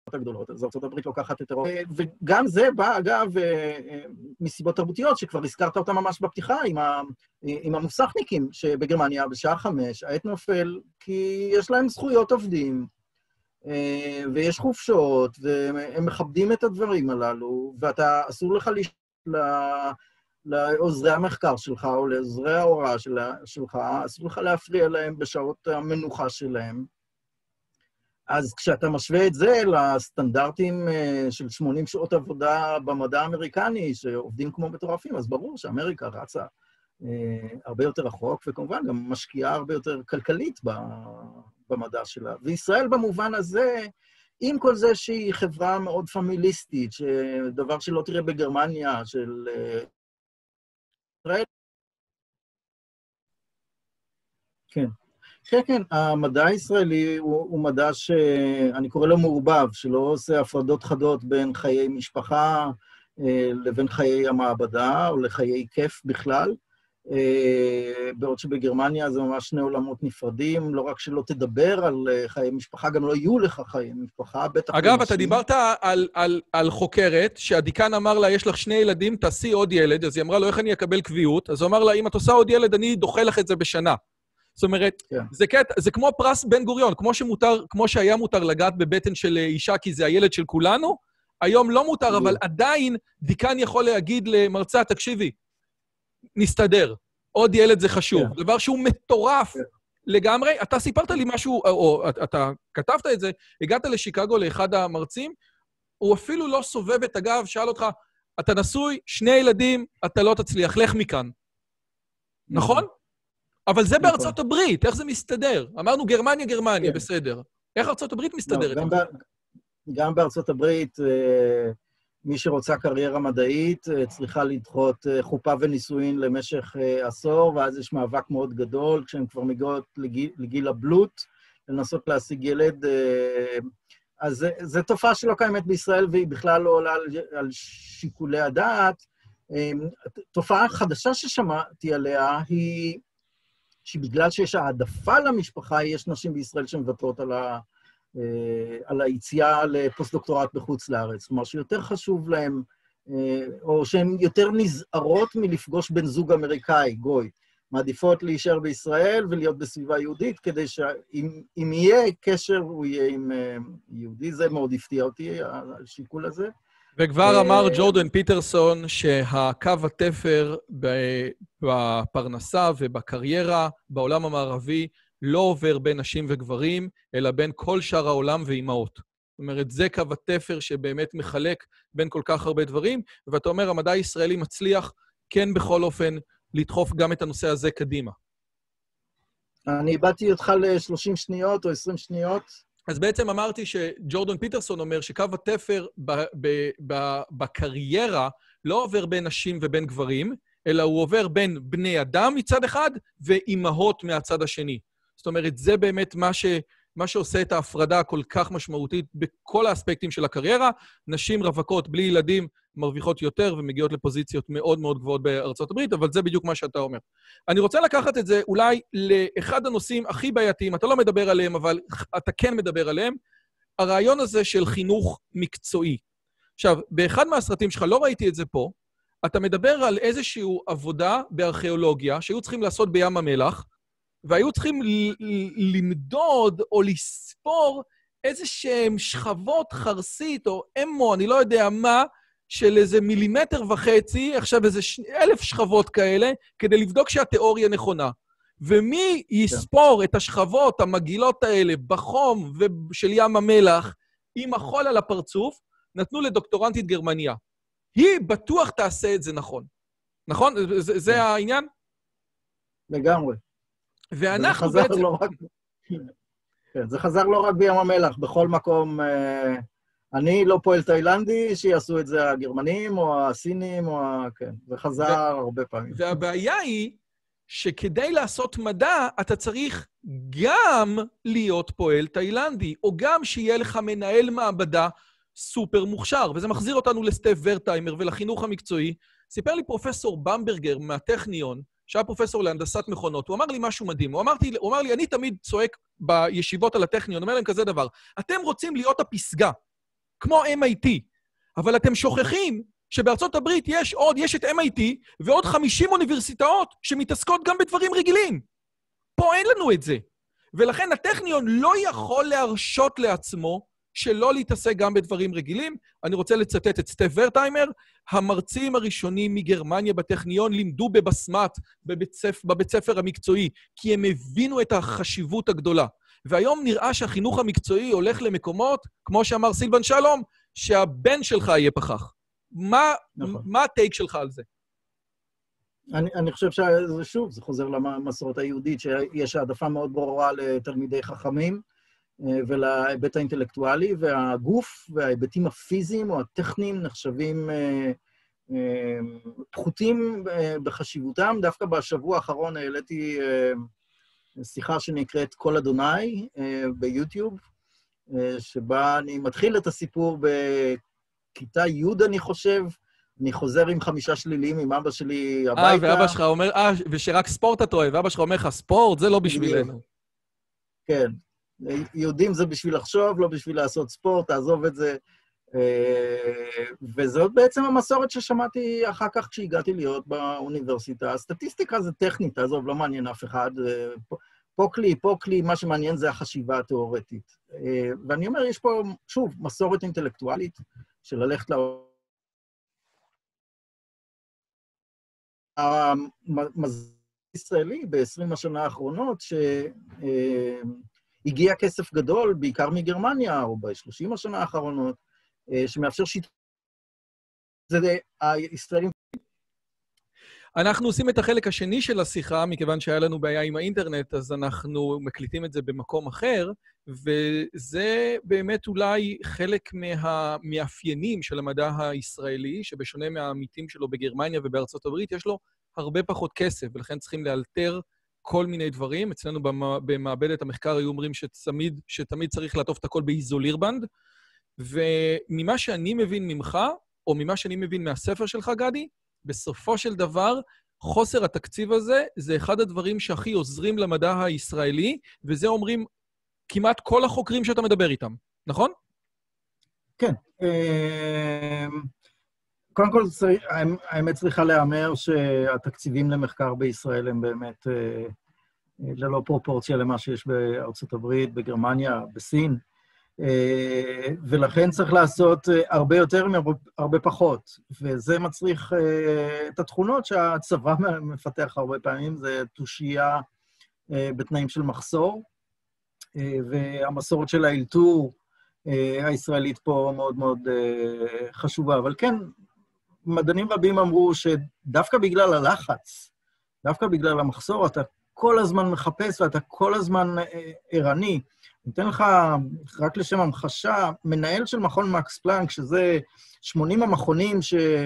הגדולות, אז ארצות הברית לוקחת את אירופה. וגם זה בא, אגב, מסיבות תרבותיות, שכבר הזכרת אותה ממש בפתיחה, עם, ה, עם המוסכניקים, שבגרמניה בשעה חמש, העת נופל, כי יש להם זכויות עובדים, ויש חופשות, והם מכבדים את הדברים הללו, ואתה אסור לך לש... לעוזרי המחקר שלך, או לעוזרי ההוראה שלך, אסור לך להפריע להם בשעות המנוחה שלהם. אז כשאתה משווה את זה לסטנדרטים של שמונים שעות עבודה במדע האמריקני, שעובדים כמו מטורפים, אז ברור שאמריקה רצה הרבה יותר רחוק, וכמובן גם משקיעה הרבה יותר כלכלית במדע שלה. וישראל במובן הזה, עם כל זה שהיא חברה מאוד פמיליסטית, שדבר שלא תראה בגרמניה, של ישראל... כן. כן, כן, המדע הישראלי הוא, הוא מדע שאני קורא לו מעורבב, שלא עושה הפרדות חדות בין חיי משפחה אה, לבין חיי המעבדה, או לחיי כיף בכלל, אה, בעוד שבגרמניה זה ממש שני עולמות נפרדים, לא רק שלא תדבר על חיי משפחה, גם לא יהיו לך חיי משפחה, בטח... אגב, אתה דיברת על, על, על חוקרת, שהדיקן אמר לה, יש לך שני ילדים, תעשי עוד ילד, אז היא אמרה לו, איך אני אקבל קביעות? אז הוא אמר לה, אם את עושה עוד ילד, אני דוחה לך את זה בשנה. זאת אומרת, yeah. זה, קטע, זה כמו פרס בן גוריון, כמו, שמותר, כמו שהיה מותר לגעת בבטן של אישה, כי זה הילד של כולנו, היום לא מותר, yeah. אבל עדיין דיקן יכול להגיד למרצה, תקשיבי, נסתדר, עוד ילד זה חשוב. Yeah. דבר שהוא מטורף yeah. לגמרי. אתה סיפרת לי משהו, או, או אתה כתבת את זה, הגעת לשיקגו לאחד המרצים, הוא אפילו לא סובב את הגב, שאל אותך, אתה נשוי, שני ילדים, אתה לא תצליח, לך מכאן. Yeah. נכון? אבל זה בארצות הברית, איך זה מסתדר? אמרנו גרמניה, גרמניה, בסדר. איך ארצות הברית מסתדרת? גם בארצות הברית, מי שרוצה קריירה מדעית, צריכה לדחות חופה ונישואין למשך עשור, ואז יש מאבק מאוד גדול, כשהן כבר מגיעות לגיל הבלוט, לנסות להשיג ילד. אז זו תופעה שלא קיימת בישראל, והיא בכלל לא עולה על שיקולי הדעת. תופעה חדשה ששמעתי עליה היא... שבגלל שיש העדפה למשפחה, יש נשים בישראל שמוותרות על, ה, על היציאה לפוסט-דוקטורט בחוץ לארץ. כלומר, שיותר חשוב להם, או שהן יותר נזהרות מלפגוש בן זוג אמריקאי, גוי. מעדיפות להישאר בישראל ולהיות בסביבה יהודית, כדי שאם יהיה קשר, הוא יהיה עם יהודי. זה מאוד הפתיע אותי, השיקול הזה. וכבר אמר ג'ורדן פיטרסון שהקו התפר בפרנסה ובקריירה בעולם המערבי לא עובר בין נשים וגברים, אלא בין כל שאר העולם ואימהות. זאת אומרת, זה קו התפר שבאמת מחלק בין כל כך הרבה דברים, ואתה אומר, המדע הישראלי מצליח, כן בכל אופן, לדחוף גם את הנושא הזה קדימה. אני איבדתי אותך ל-שלושים שניות או עשרים שניות. אז בעצם אמרתי שג'ורדן פיטרסון אומר שקו התפר ב- ב- ב- בקריירה לא עובר בין נשים ובין גברים, אלא הוא עובר בין בני אדם מצד אחד ואימהות מהצד השני. זאת אומרת, זה באמת מה, ש- מה שעושה את ההפרדה הכל כך משמעותית בכל האספקטים של הקריירה. נשים רווקות בלי ילדים מרוויחות יותר ומגיעות לפוזיציות מאוד מאוד גבוהות בארצות הברית, אבל זה בדיוק מה שאתה אומר. אני רוצה לקחת את זה אולי לאחד הנושאים הכי בעייתיים, אתה לא מדבר עליהם, אבל אתה כן מדבר עליהם, הרעיון הזה של חינוך מקצועי. עכשיו, באחד מהסרטים שלך, לא ראיתי את זה פה, אתה מדבר על איזושהי עבודה בארכיאולוגיה שהיו צריכים לעשות בים המלח, והיו צריכים למדוד או לספור איזשהם שכבות חרסית או אמו, אני לא יודע מה, של איזה מילימטר וחצי, עכשיו איזה ש... אלף שכבות כאלה, כדי לבדוק שהתיאוריה נכונה. ומי יספור את השכבות המגילות האלה בחום של ים המלח, עם החול על הפרצוף, נתנו לדוקטורנטית גרמניה. היא בטוח תעשה את זה נכון. נכון? זה, זה העניין? לגמרי. ואנחנו זה בעצם... לא רק... כן, זה חזר לא רק בים המלח, בכל מקום... אני לא פועל תאילנדי, שיעשו את זה הגרמנים, או הסינים, או ה... כן, זה חזר ו... הרבה פעמים. והבעיה היא שכדי לעשות מדע, אתה צריך גם להיות פועל תאילנדי, או גם שיהיה לך מנהל מעבדה סופר מוכשר. וזה מחזיר אותנו לסטף ורטהיימר ולחינוך המקצועי. סיפר לי פרופסור במברגר מהטכניון, שהיה פרופסור להנדסת מכונות, הוא אמר לי משהו מדהים. הוא, אמרתי, הוא אמר לי, אני תמיד צועק בישיבות על הטכניון, אומר להם כזה דבר, אתם רוצים להיות הפסגה. כמו אם איי טי. אבל אתם שוכחים שבארצות הברית יש עוד, יש את אם איי טי ועוד חמישים אוניברסיטאות שמתעסקות גם בדברים רגילים. פה אין לנו את זה. ולכן הטכניון לא יכול להרשות לעצמו שלא להתעסק גם בדברים רגילים. אני רוצה לצטט את סטף ורטהיימר, המרצים הראשונים מגרמניה בטכניון לימדו בבסמת, בבית ספר, בבית ספר המקצועי, כי הם הבינו את החשיבות הגדולה. והיום נראה שהחינוך המקצועי הולך למקומות, כמו שאמר סילבן שלום, שהבן שלך יהיה פחח. מה, נכון. מה הטייק שלך על זה? אני, אני חושב שזה שוב, זה חוזר למסורת היהודית, שיש העדפה מאוד ברורה לתלמידי חכמים, ולהיבט האינטלקטואלי, והגוף וההיבטים הפיזיים או הטכניים נחשבים פחותים בחשיבותם. דווקא בשבוע האחרון העליתי שיחה שנקראת קול אדוני ביוטיוב, שבה אני מתחיל את הסיפור בכיתה י' אני חושב, אני חוזר עם חמישה שלילים עם אבא שלי הביתה. אה, ואבא שלך אומר, אה, ושרק ספורט אתה אוהב, ואבא שלך אומר לך, ספורט זה לא בשבילנו. כן. יהודים זה בשביל לחשוב, לא בשביל לעשות ספורט, תעזוב את זה. וזאת בעצם המסורת ששמעתי אחר כך כשהגעתי להיות באוניברסיטה. הסטטיסטיקה זה טכנית, תעזוב, לא מעניין אף אחד. פה כלי, פה כלי, מה שמעניין זה החשיבה התיאורטית. ואני אומר, יש פה, שוב, מסורת אינטלקטואלית של ללכת לעולם. המזל הישראלי ב-עשרים השנה האחרונות, ש... הגיע כסף גדול, בעיקר מגרמניה, או ב-שלושים השנה האחרונות, שמאפשר שיתוף. זה הישראלים. אנחנו עושים את החלק השני של השיחה, מכיוון שהיה לנו בעיה עם האינטרנט, אז אנחנו מקליטים את זה במקום אחר, וזה באמת אולי חלק מהמאפיינים של המדע הישראלי, שבשונה מהעמיתים שלו בגרמניה ובארצות הברית, יש לו הרבה פחות כסף, ולכן צריכים לאלתר כל מיני דברים. אצלנו במעבדת המחקר היו אומרים שתמיד, שתמיד צריך לעטוף את הכל באיזולירבנד, וממה שאני מבין ממך, או ממה שאני מבין מהספר שלך, גדי, בסופו של דבר, חוסר התקציב הזה, זה אחד הדברים שהכי עוזרים למדע הישראלי, וזה אומרים כמעט כל החוקרים שאתה מדבר איתם, נכון? כן. קודם כל, האמת צריכה להיאמר שהתקציבים למחקר בישראל הם באמת ללא פרופורציה למה שיש בארצות הברית, בגרמניה, בסין, ולכן צריך לעשות הרבה יותר מהרבה פחות, וזה מצריך את התכונות שהצבא מפתח הרבה פעמים, זה תושייה בתנאים של מחסור, והמסורת של האלתור הישראלית פה מאוד מאוד חשובה, אבל כן, מדענים רבים אמרו שדווקא בגלל הלחץ, דווקא בגלל המחסור, אתה כל הזמן מחפש ואתה כל הזמן ערני. אני אתן לך, רק לשם המחשה, מנהל של מכון מקס פלנק, שזה שמונים המכונים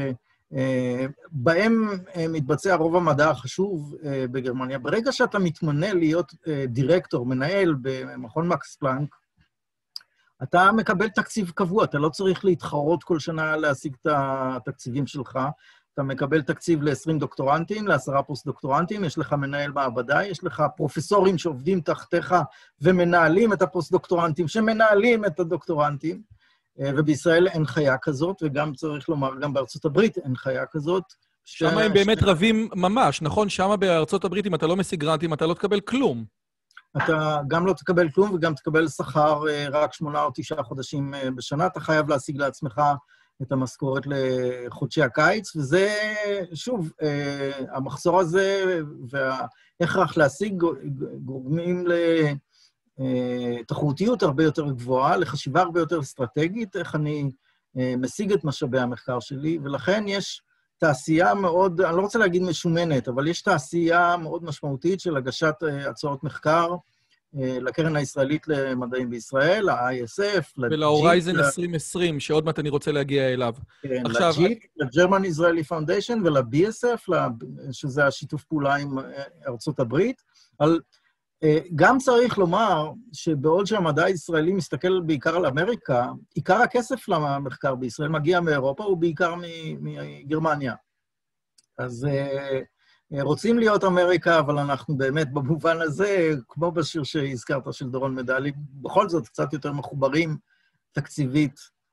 שבהם מתבצע רוב המדע החשוב בגרמניה. ברגע שאתה מתמנה להיות דירקטור, מנהל במכון מקס פלנק, אתה מקבל תקציב קבוע, אתה לא צריך להתחרות כל שנה להשיג את התקציבים שלך, אתה מקבל תקציב ל-עשרים דוקטורנטים, ל-עשרה פוסט-דוקטורנטים, יש לך מנהל מעבדה, יש לך פרופסורים שעובדים תחתיך ומנהלים את הפוסט-דוקטורנטים, שמנהלים את הדוקטורנטים, ובישראל אין חיה כזאת, וגם צריך לומר, גם בארצות הברית אין חיה כזאת. שם ש... הם באמת ש... רבים ממש, נכון? שם בארצות הברית, אם אתה לא משיג גרנטים, אתה לא תקבל כלום. אתה גם לא תקבל כלום, וגם תקבל שכר רק שמונה או תשעה חודשים בשנה, אתה חייב להשיג לעצמך את המשכורת לחודשי הקיץ, וזה, שוב, המחסור הזה וההכרח להשיג גורמים לתחרותיות הרבה יותר גבוהה, לחשיבה הרבה יותר אסטרטגית, איך אני משיג את משאבי המחקר שלי, ולכן יש תעשייה מאוד, אני לא רוצה להגיד משומנת, אבל יש תעשייה מאוד משמעותית של הגשת הצעות מחקר לקרן הישראלית למדעים בישראל, ל-איי אס אף, ולהורייזן עשרים עשרים, שעוד מעט אני רוצה להגיע אליו. כן, לג'יפ, לג'רמן ישראלי פאונדיישן ול-בי אס אף, שזה השיתוף פעולה עם ארצות הברית. אבל גם צריך לומר שבעוד שהמדע הישראלי מסתכל בעיקר על אמריקה, עיקר הכסף למחקר בישראל מגיע מאירופה, הוא בעיקר מגרמניה. אז רוצים להיות אמריקה, אבל אנחנו באמת במובן הזה, כמו בשיר שהזכרת של דורון מדלי, בכל זאת קצת יותר מחוברים תקציבית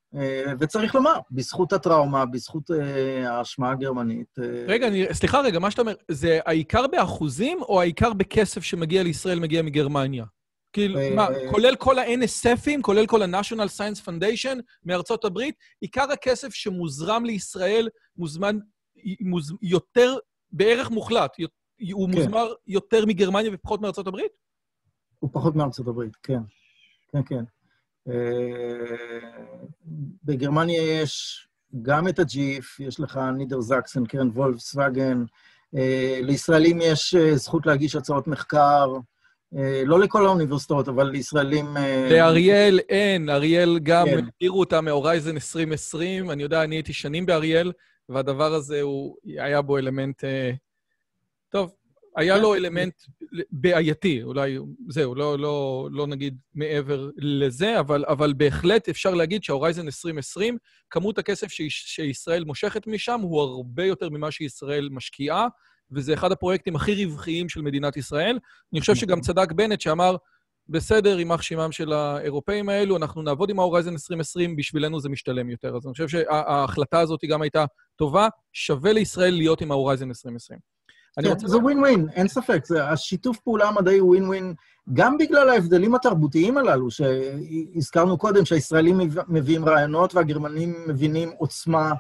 וצריך לומר, בזכות הטראומה, בזכות האשמה הגרמנית. רגע, אני, סליחה רגע, מה שאתה אומר, זה העיקר באחוזים או העיקר בכסף שמגיע לישראל מגיע מגרמניה? כאילו, מה, כולל כל ה-אן אס אפים, כולל כל ה-National Science Foundation מארצות הברית, עיקר הכסף שמוזרם לישראל מוזמן מוז, יותר, בערך מוחלט, הוא כן. מוזמר יותר מגרמניה ופחות מארצות הברית? הוא פחות מארצות הברית, כן. כן, כן. בגרמניה יש גם את הג'יף, יש לך נידר זקסן, קרן וולפסווגן, לישראלים יש זכות להגיש הצעות מחקר, לא לכל האוניברסיטאות, אבל לישראלים... לאריאל אין, אריאל גם, הכירו אותה מהורייזן עשרים עשרים, אני יודע, אני הייתי שנים באריאל, והדבר הזה הוא, היה בו אלמנט... טוב, היה לו אלמנט בעייתי, אולי זהו, לא, לא, לא נגיד מעבר לזה, אבל, אבל בהחלט אפשר להגיד שההורייזן עשרים עשרים, כמות הכסף שישראל מושכת משם הוא הרבה יותר ממה שישראל משקיעה, וזה אחד הפרויקטים הכי רווחיים של מדינת ישראל. אני חושב שגם צדק בנט שאמר, בסדר, עם מחשימם של האירופאים האלו, אנחנו נעבוד עם ההורייזן עשרים עשרים, בשבילנו זה משתלם יותר. אז אני חושב שההחלטה הזאת גם הייתה טובה, שווה לישראל להיות עם ההורייזן עשרים עשרים. כן, זה ווין ווין, אין ספק. השיתוף פעולה המדעי הוא ווין ווין, גם בגלל ההבדלים התרבותיים הללו, שהזכרנו קודם, שהישראלים מביאים רעיונות, והגרמנים מבינים עוצמה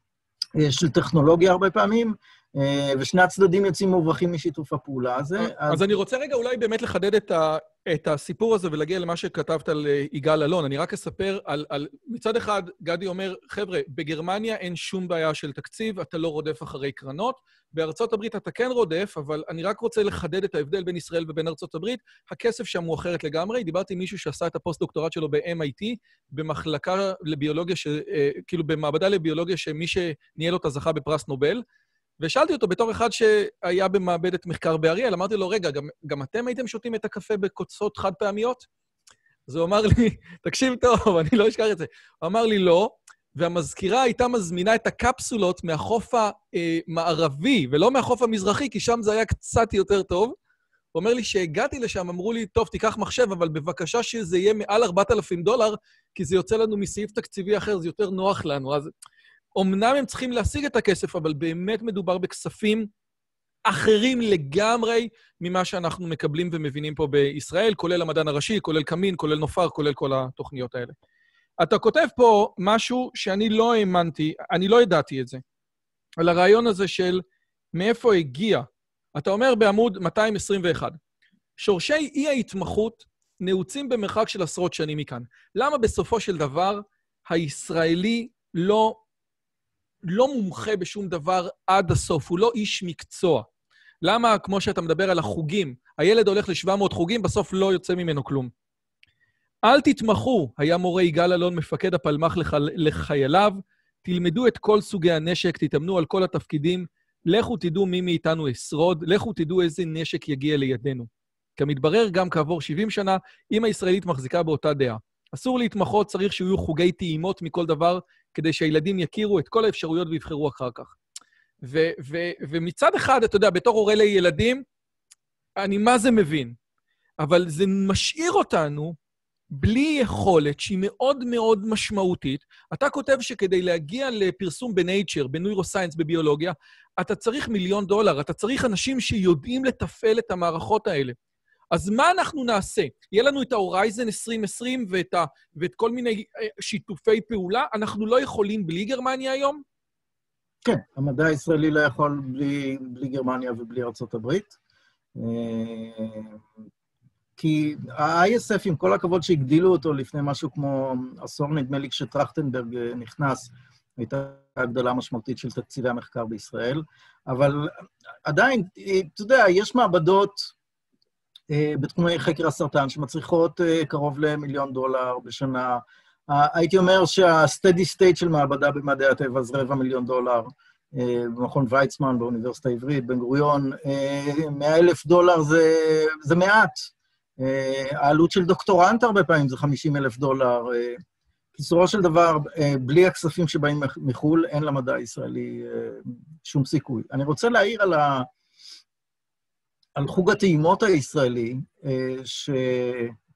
של טכנולוגיה הרבה פעמים, ושני הצדדים יוצאים מוברחים משיתוף הפעולה הזה. אז אני רוצה רגע אולי באמת לחדד את ה... את הסיפור הזה ולהגיע למה שכתבת על יגאל אלון. אני רק אספר על, על... מצד אחד, גדי אומר, חבר'ה, בגרמניה אין שום בעיה של תקציב, אתה לא רודף אחרי קרנות. בארצות הברית אתה כן רודף, אבל אני רק רוצה לחדד את ההבדל בין ישראל ובין ארצות הברית. הכסף שם הוא אחרת לגמרי. דיברתי עם מישהו שעשה את הפוסט-דוקטורט שלו ב-אם איי טי, במחלקה לביולוגיה, ש... כאילו במעבדה לביולוגיה, שמי שניהל אותה זכה בפרס נובל, ושאלתי אותו בתור אחד שהיה במעבדת מחקר באריאל, אמרתי לו, רגע, גם, גם אתם הייתם שותים את הקפה בקוצות חד פעמיות? אז הוא אמר לי, תקשיב טוב, אני לא אשכח את זה. הוא אמר לי, לא, והמזכירה הייתה מזמינה את הקפסולות מהחוף המערבי, ולא מהחוף המזרחי, כי שם זה היה קצת יותר טוב. הוא אומר לי, שהגעתי לשם, אמרו לי, טוב, תיקח מחשב, אבל בבקשה שזה יהיה מעל ארבעת אלפים דולר, כי זה יוצא לנו מסעיף תקציבי אחר, זה יותר נוח לנו. אז... אמנם הם צריכים להשיג את הכסף, אבל באמת מדובר בכספים אחרים לגמרי ממה שאנחנו מקבלים ומבינים פה בישראל, כולל המדען הראשי, כולל קמין, כולל נופר, כולל כל התוכניות האלה. אתה כותב פה משהו שאני לא האמנתי, אני לא ידעתי את זה, על הרעיון הזה של מאיפה הגיע. אתה אומר בעמוד מאתיים עשרים ואחת, שורשי אי ההתמחות נעוצים במרחק של עשרות שנים מכאן. למה בסופו של דבר הישראלי לא... לא מומחה בשום דבר עד הסוף, הוא לא איש מקצוע. למה, כמו שאתה מדבר על החוגים, הילד הולך ל-שבע מאות חוגים, בסוף לא יוצא ממנו כלום. אל תתמחו, היה מורה יגאל אלון, מפקד הפלמ"ח לח... לחייליו, תלמדו את כל סוגי הנשק, תתאמנו על כל התפקידים, לכו תדעו מי מאיתנו ישרוד, לכו תדעו איזה נשק יגיע לידינו. כמתברר גם כעבור שבעים שנה, אם הישראלית מחזיקה באותה דעה. אסור להתמחות, צריך שיהיו חוגי טעימות מכל דבר, כדי שהילדים יכירו את כל האפשרויות ויבחרו אחר כך. ו- ו- ומצד אחד, אתה יודע, בתור הורה לילדים, אני מה זה מבין, אבל זה משאיר אותנו בלי יכולת שהיא מאוד מאוד משמעותית. אתה כותב שכדי להגיע לפרסום בנייצ'ר, בנוירוסיינס, בביולוגיה, אתה צריך מיליון דולר, אתה צריך אנשים שיודעים לתפעל את המערכות האלה. אז מה אנחנו נעשה? יהיה לנו את ההורייזן עשרים עשרים ואת, ה, ואת כל מיני שיתופי פעולה? אנחנו לא יכולים בלי גרמניה היום? כן, המדע הישראלי לא יכול בלי, בלי גרמניה ובלי ארצות הברית. כי ה-איי אס אף, עם כל הכבוד שהגדילו אותו לפני משהו כמו עשור, נדמה לי כשטרכטנברג נכנס, הייתה הגדלה משמעותית של תקציבי המחקר בישראל, אבל עדיין, אתה יודע, יש מעבדות, בתחומי חקר הסרטן, שמצריכות קרוב למיליון דולר בשנה. הייתי אומר שהסטדי סטייט של מעבדה במדעי הטבע זה רבע מיליון דולר, במכון ויצמן, באוניברסיטה העברית, בן גוריון, מאה אלף דולר זה, זה מעט. העלות של דוקטורנט הרבה פעמים זה חמישים אלף דולר. קיצורו של דבר, בלי הכספים שבאים מחול, אין למדע הישראלי שום סיכוי. אני רוצה להעיר על ה... על חוג הטעימות הישראלי, ש...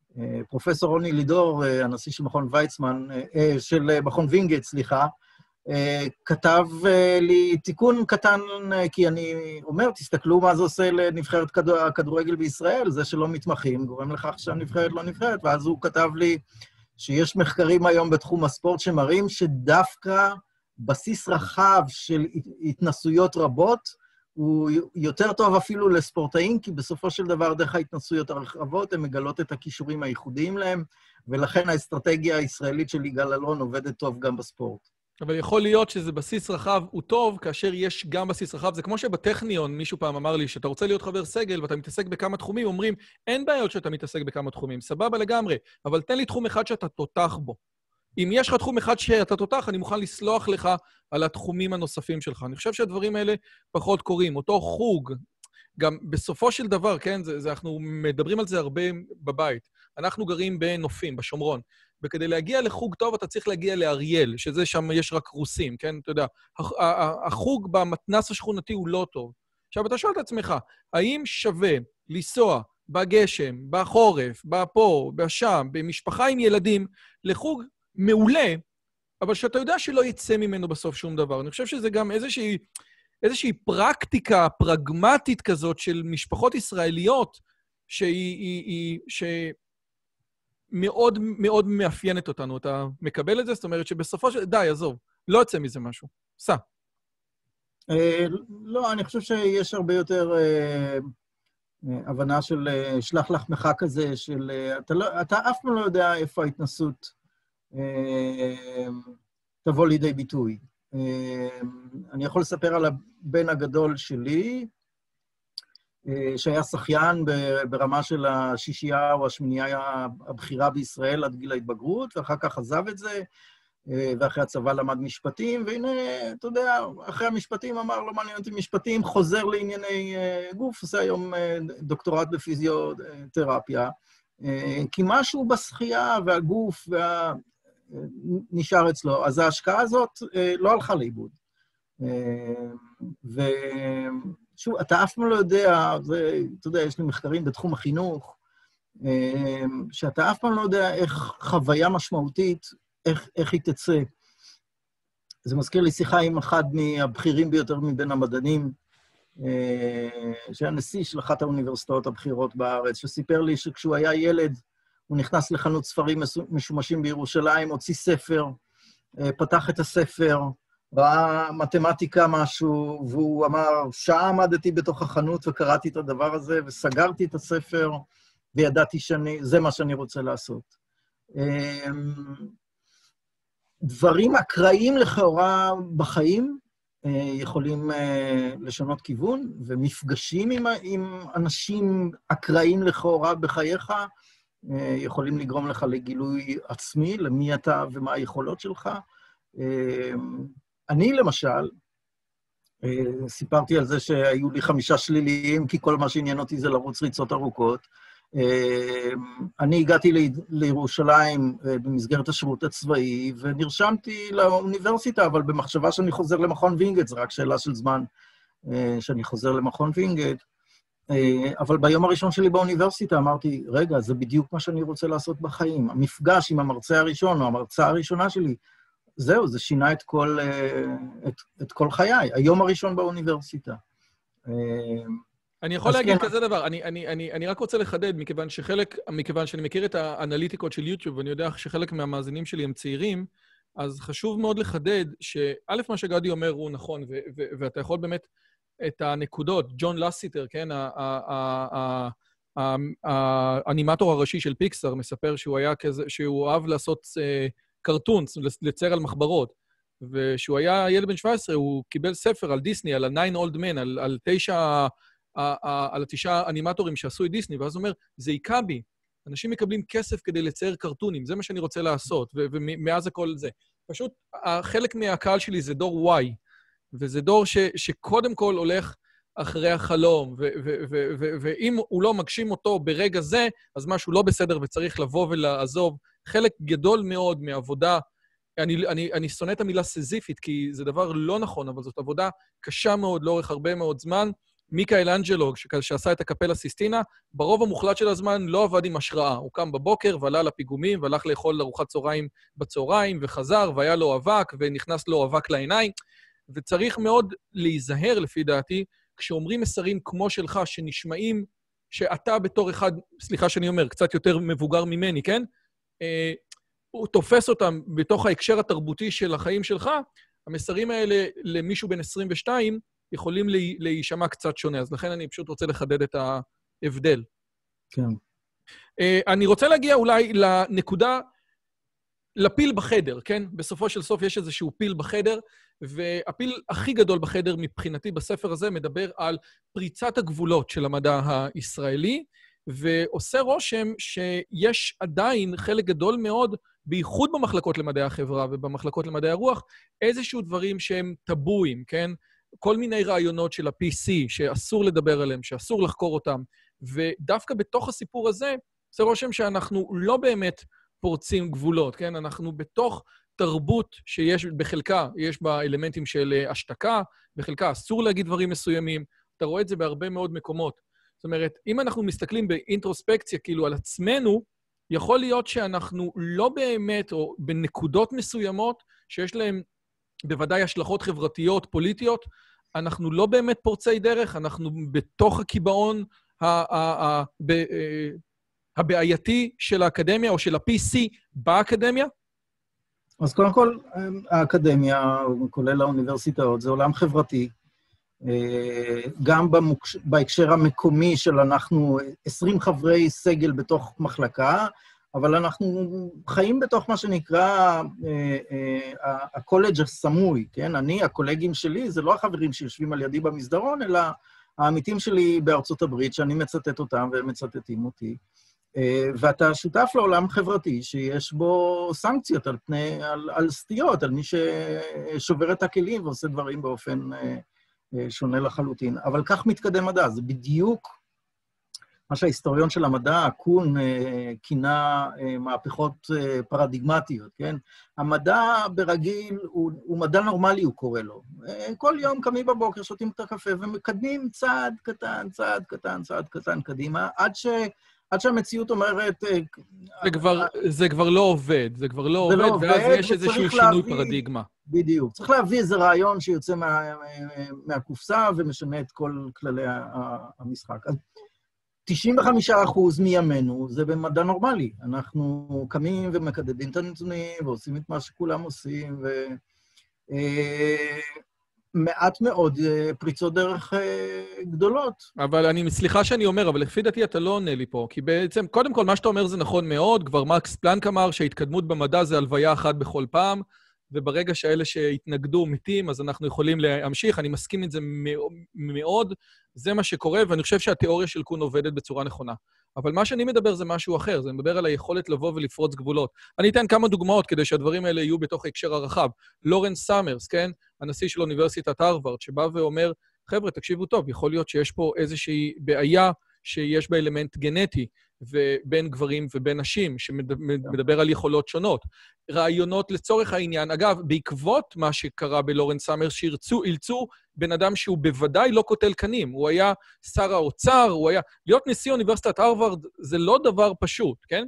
פרופסור רוני לידור, הנשיא של מכון ויצמן, של מכון וינגייט, סליחה, כתב לי תיקון קטן, כי אני אומר, תסתכלו מה זה עושה לנבחרת הכדורגל בישראל, זה שלא מתמחים, גורם לכך שהנבחרת לא נבחרת, ואז הוא כתב לי שיש מחקרים היום בתחום הספורט שמראים שדווקא בסיס רחב של התנסויות רבות, הוא יותר טוב אפילו לספורטאים, כי בסופו של דבר, דרך ההתנסויות הרחבות, הן מגלות את הכישורים הייחודיים להם, ולכן האסטרטגיה הישראלית של יגאל אלון עובדת טוב גם בספורט. אבל יכול להיות שזה בסיס רחב הוא טוב, כאשר יש גם בסיס רחב. זה כמו שבטכניון, מישהו פעם אמר לי, שאתה רוצה להיות חבר סגל ואתה מתעסק בכמה תחומים, אומרים, אין בעיות שאתה מתעסק בכמה תחומים, סבבה לגמרי, אבל תן לי תחום אחד שאתה תותח בו. אם יש לך תחום אחד שאתה תותח, אני מוכן לסלוח לך על התחומים הנוספים שלך. אני חושב שהדברים האלה פחות קורים. אותו חוג, גם בסופו של דבר, כן, זה, זה, אנחנו מדברים על זה הרבה בבית. אנחנו גרים בנופים, בשומרון. וכדי להגיע לחוג טוב, אתה צריך להגיע לאריאל, שזה שם יש רק רוסים, כן? אתה יודע, החוג במתנ"ס השכונתי הוא לא טוב. עכשיו, אתה שואל את עצמך, האם שווה לנסוע בגשם, בחורף, בפה, בשם, במשפחה עם ילדים, לחוג מעולה, אבל שאתה יודע שלא יצא ממנו בסוף שום דבר. אני חושב שזה גם איזושהי, איזושהי פרקטיקה פרגמטית כזאת של משפחות ישראליות, שהיא, היא, היא, שמאוד מאוד מאפיינת אותנו. אתה מקבל את זה? זאת אומרת שבסופו של... די, עזוב, לא יצא מזה משהו. סע. לא, אני חושב שיש הרבה יותר הבנה של שלח לחמך כזה, של... אתה אף פעם לא יודע איפה ההתנסות תבוא לידי ביטוי. אני יכול לספר על הבן הגדול שלי, שהיה שחיין ברמה של השישייה או השמינייה הבכירה בישראל עד גיל ההתבגרות, ואחר כך עזב את זה, ואחרי הצבא למד משפטים, והנה, אתה יודע, אחרי המשפטים אמר, לא מעניין אותי משפטים, חוזר לענייני גוף, עושה היום דוקטורט בפיזיותרפיה, כי משהו בשחייה והגוף וה... נשאר אצלו. אז ההשקעה הזאת לא הלכה לאיבוד. ושוב, אתה אף פעם לא יודע, זה, אתה יודע, יש לי מחקרים בתחום החינוך, שאתה אף פעם לא יודע איך חוויה משמעותית, איך, איך היא תצא. זה מזכיר לי שיחה עם אחד מהבכירים ביותר מבין המדענים, שהיה נשיא של אחת האוניברסיטאות הבכירות בארץ, שסיפר לי שכשהוא היה ילד, הוא נכנס לחנות ספרים משומשים בירושלים, הוציא ספר, פתח את הספר, ראה מתמטיקה משהו, והוא אמר, שעה עמדתי בתוך החנות וקראתי את הדבר הזה, וסגרתי את הספר, וידעתי שזה מה שאני רוצה לעשות. דברים אקראיים לכאורה בחיים יכולים לשנות כיוון, ומפגשים עם, עם אנשים אקראיים לכאורה בחייך, יכולים לגרום לך לגילוי עצמי, למי אתה ומה היכולות שלך. אני, למשל, סיפרתי על זה שהיו לי חמישה שליליים, כי כל מה שעניין אותי זה לרוץ ריצות ארוכות. אני הגעתי לירושלים במסגרת השירות הצבאי, ונרשמתי לאוניברסיטה, אבל במחשבה שאני חוזר למכון וינגייט, זו רק שאלה של זמן שאני חוזר למכון וינגייט. אבל ביום הראשון שלי באוניברסיטה אמרתי, רגע, זה בדיוק מה שאני רוצה לעשות בחיים. המפגש עם המרצה הראשון או המרצה הראשונה שלי, זהו, זה שינה את כל, את, את כל חיי, היום הראשון באוניברסיטה. אני יכול להגיד כזה דבר, אני, אני, אני, אני רק רוצה לחדד, מכיוון שחלק, מכיוון שאני מכיר את האנליטיקות של יוטיוב, ואני יודע שחלק מהמאזינים שלי הם צעירים, אז חשוב מאוד לחדד שא' מה שגדי אומר הוא נכון, ו- ו- ואתה יכול באמת את הנקודות, ג'ון לסיטר, כן, האנימטור הראשי של פיקסאר, מספר שהוא היה כזה, שהוא אהב לעשות קרטונס, לצייר על מחברות, ושהוא היה ילד בן שבע עשרה, הוא קיבל ספר על דיסני, על ה-Nine Old Men, על, על תשע, על התשעה אנימטורים שעשו את דיסני, ואז הוא אומר, זה היכה בי, אנשים מקבלים כסף כדי לצייר קרטונים, זה מה שאני רוצה לעשות, ו- ומאז הכל זה. פשוט, חלק מהקהל שלי זה דור Y, וזה דור ש, שקודם כל הולך אחרי החלום, ו, ו, ו, ו, ואם הוא לא מגשים אותו ברגע זה, אז משהו לא בסדר וצריך לבוא ולעזוב. חלק גדול מאוד מעבודה, אני, אני, אני שונא את המילה סזיפית, כי זה דבר לא נכון, אבל זאת עבודה קשה מאוד לאורך הרבה מאוד זמן, מיקאל אנג'לו, שעשה את הקפלה סיסטינה, ברוב המוחלט של הזמן לא עבד עם השראה. הוא קם בבוקר ועלה לפיגומים, והלך לאכול ארוחת צהריים בצהריים, וחזר, והיה לו אבק, ונכנס לו אבק לעיניים. וצריך מאוד להיזהר, לפי דעתי, כשאומרים מסרים כמו שלך, שנשמעים, שאתה בתור אחד, סליחה שאני אומר, קצת יותר מבוגר ממני, כן? אה, הוא תופס אותם בתוך ההקשר התרבותי של החיים שלך, המסרים האלה למישהו בן עשרים ושתיים יכולים להישמע קצת שונה, אז לכן אני פשוט רוצה לחדד את ההבדל. כן. אה, אני רוצה להגיע אולי לנקודה, לפיל בחדר, כן? בסופו של סוף יש איזשהו פיל בחדר, והפיל הכי גדול בחדר מבחינתי בספר הזה מדבר על פריצת הגבולות של המדע הישראלי, ועושה רושם שיש עדיין חלק גדול מאוד, בייחוד במחלקות למדעי החברה ובמחלקות למדעי הרוח, איזשהו דברים שהם טבויים, כן? כל מיני רעיונות של ה-פי סי שאסור לדבר עליהם, שאסור לחקור אותם, ודווקא בתוך הסיפור הזה, עושה רושם שאנחנו לא באמת פורצים גבולות, כן? אנחנו בתוך תרבות שיש בחלקה, יש בה אלמנטים של השתקה, בחלקה אסור להגיד דברים מסוימים, אתה רואה את זה בהרבה מאוד מקומות. זאת אומרת, אם אנחנו מסתכלים באינטרוספקציה, כאילו על עצמנו, יכול להיות שאנחנו לא באמת, או בנקודות מסוימות, שיש להם בוודאי השלכות חברתיות, פוליטיות, אנחנו לא באמת פורצי דרך, אנחנו בתוך הקיבעון הבעייתי של האקדמיה, או של ה-פי סי באקדמיה? אז קודם כל, האקדמיה, כולל האוניברסיטאות, זה עולם חברתי, גם במוקש... בהקשר המקומי של אנחנו עשרים חברי סגל בתוך מחלקה, אבל אנחנו חיים בתוך מה שנקרא הקולג' הסמוי, כן? אני, הקולגים שלי, זה לא החברים שיושבים על ידי במסדרון, אלא העמיתים שלי בארצות הברית, שאני מצטט אותם והם מצטטים אותי. ואתה שותף לעולם חברתי שיש בו סנקציות על, פני, על, על סטיות, על מי ששובר את הכלים ועושה דברים באופן שונה לחלוטין. אבל כך מתקדם מדע, זה בדיוק מה שההיסטוריון של המדע, קון, כינה מהפכות פרדיגמטיות, כן? המדע ברגיל הוא, הוא מדע נורמלי, הוא קורא לו. כל יום קמים בבוקר, שותים את הקפה ומקדמים צעד קטן, צעד קטן, צעד קטן קדימה, עד ש... עד שהמציאות אומרת... זה כבר, זה כבר לא עובד, זה כבר לא עובד, לא ואז עובד, יש איזשהו שינוי להביא, פרדיגמה. בדיוק. צריך להביא איזה רעיון שיוצא מה, מהקופסה ומשנה את כל כללי המשחק. אז תשעים וחמישה אחוז מימינו זה במדע נורמלי. אנחנו קמים ומקדדים את הנתונים ועושים את מה שכולם עושים, ו... מעט מאוד פריצות דרך גדולות. אבל אני, סליחה שאני אומר, אבל לפי דעתי אתה לא עונה לי פה, כי בעצם, קודם כל, מה שאתה אומר זה נכון מאוד, כבר מקס פלנק אמר שההתקדמות במדע זה הלוויה אחת בכל פעם, וברגע שהאלה שהתנגדו מתים, אז אנחנו יכולים להמשיך, אני מסכים את זה מאוד, זה מה שקורה, ואני חושב שהתיאוריה של קון עובדת בצורה נכונה. אבל מה שאני מדבר זה משהו אחר, זה מדבר על היכולת לבוא ולפרוץ גבולות. אני אתן כמה דוגמאות כדי שהדברים האלה יהיו בתוך ההקשר הרחב. לורנס סאמרס, כן? הנשיא של אוניברסיטת הרווארד, שבא ואומר, חבר'ה, תקשיבו טוב, יכול להיות שיש פה איזושהי בעיה שיש בה אלמנט גנטי, ובין גברים ובין נשים, שמדבר על יכולות שונות. רעיונות לצורך העניין, אגב, בעקבות מה שקרה בלורנס סאמרס, שירצו, אילצו בן אדם שהוא בוודאי לא קוטל קנים, הוא היה שר האוצר, הוא היה... להיות נשיא אוניברסיטת הרווארד זה לא דבר פשוט, כן?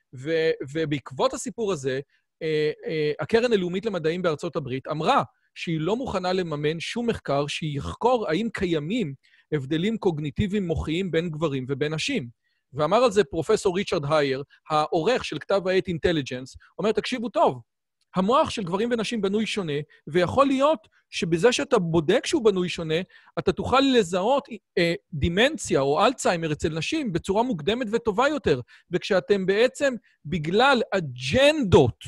ו, ובעקבות הסיפור הזה, אה, אה, הקרן הלאומית למדעים בארצות הברית אמרה שהיא לא מוכנה לממן שום מחקר שיחקור האם קיימים הבדלים קוגניטיביים מוחיים בין גברים ובין נשים. ואמר על זה פרופסור ריצ'רד הייר, העורך של כתב העת אינטליג'נס, אומר, תקשיבו טוב, המוח של גברים ונשים בנוי שונה, ויכול להיות שבזה שאתה בודק שהוא בנוי שונה, אתה תוכל לזהות אה, דימנציה או אלצהיימר אצל נשים בצורה מוקדמת וטובה יותר. וכשאתם בעצם, בגלל אג'נדות,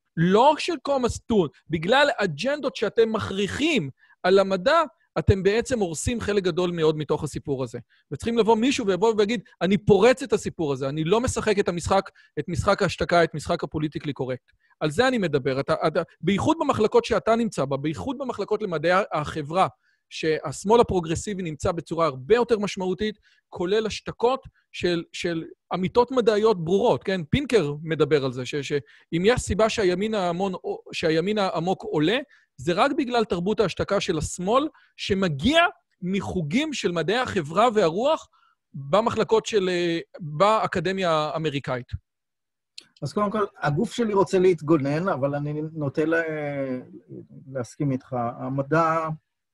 לא של קומסטון, בגלל אג'נדות שאתם מכריחים על המדע, אתם בעצם הורסים חלק גדול מאוד מתוך הסיפור הזה. וצריכים לבוא מישהו ויבוא ויגיד, אני פורץ את הסיפור הזה, אני לא משחק את המשחק, את משחק ההשתקה, את משחק הפוליטיקלי קורקט. על זה אני מדבר. אתה, אתה, בייחוד במחלקות שאתה נמצא בה, בייחוד במחלקות למדעי החברה, שהשמאל הפרוגרסיבי נמצא בצורה הרבה יותר משמעותית, כולל השתקות של, של אמיתות מדעיות ברורות, כן? פינקר מדבר על זה, ש, שאם יש סיבה שהימין העמון, שהימין העמוק עולה, זה רק בגלל תרבות ההשתקה של השמאל, שמגיע מחוגים של מדעי החברה והרוח במחלקות של, באקדמיה האמריקאית. אז קודם כל, הגוף שלי רוצה להתגונן, אבל אני נוטה לה... להסכים איתך. המדע,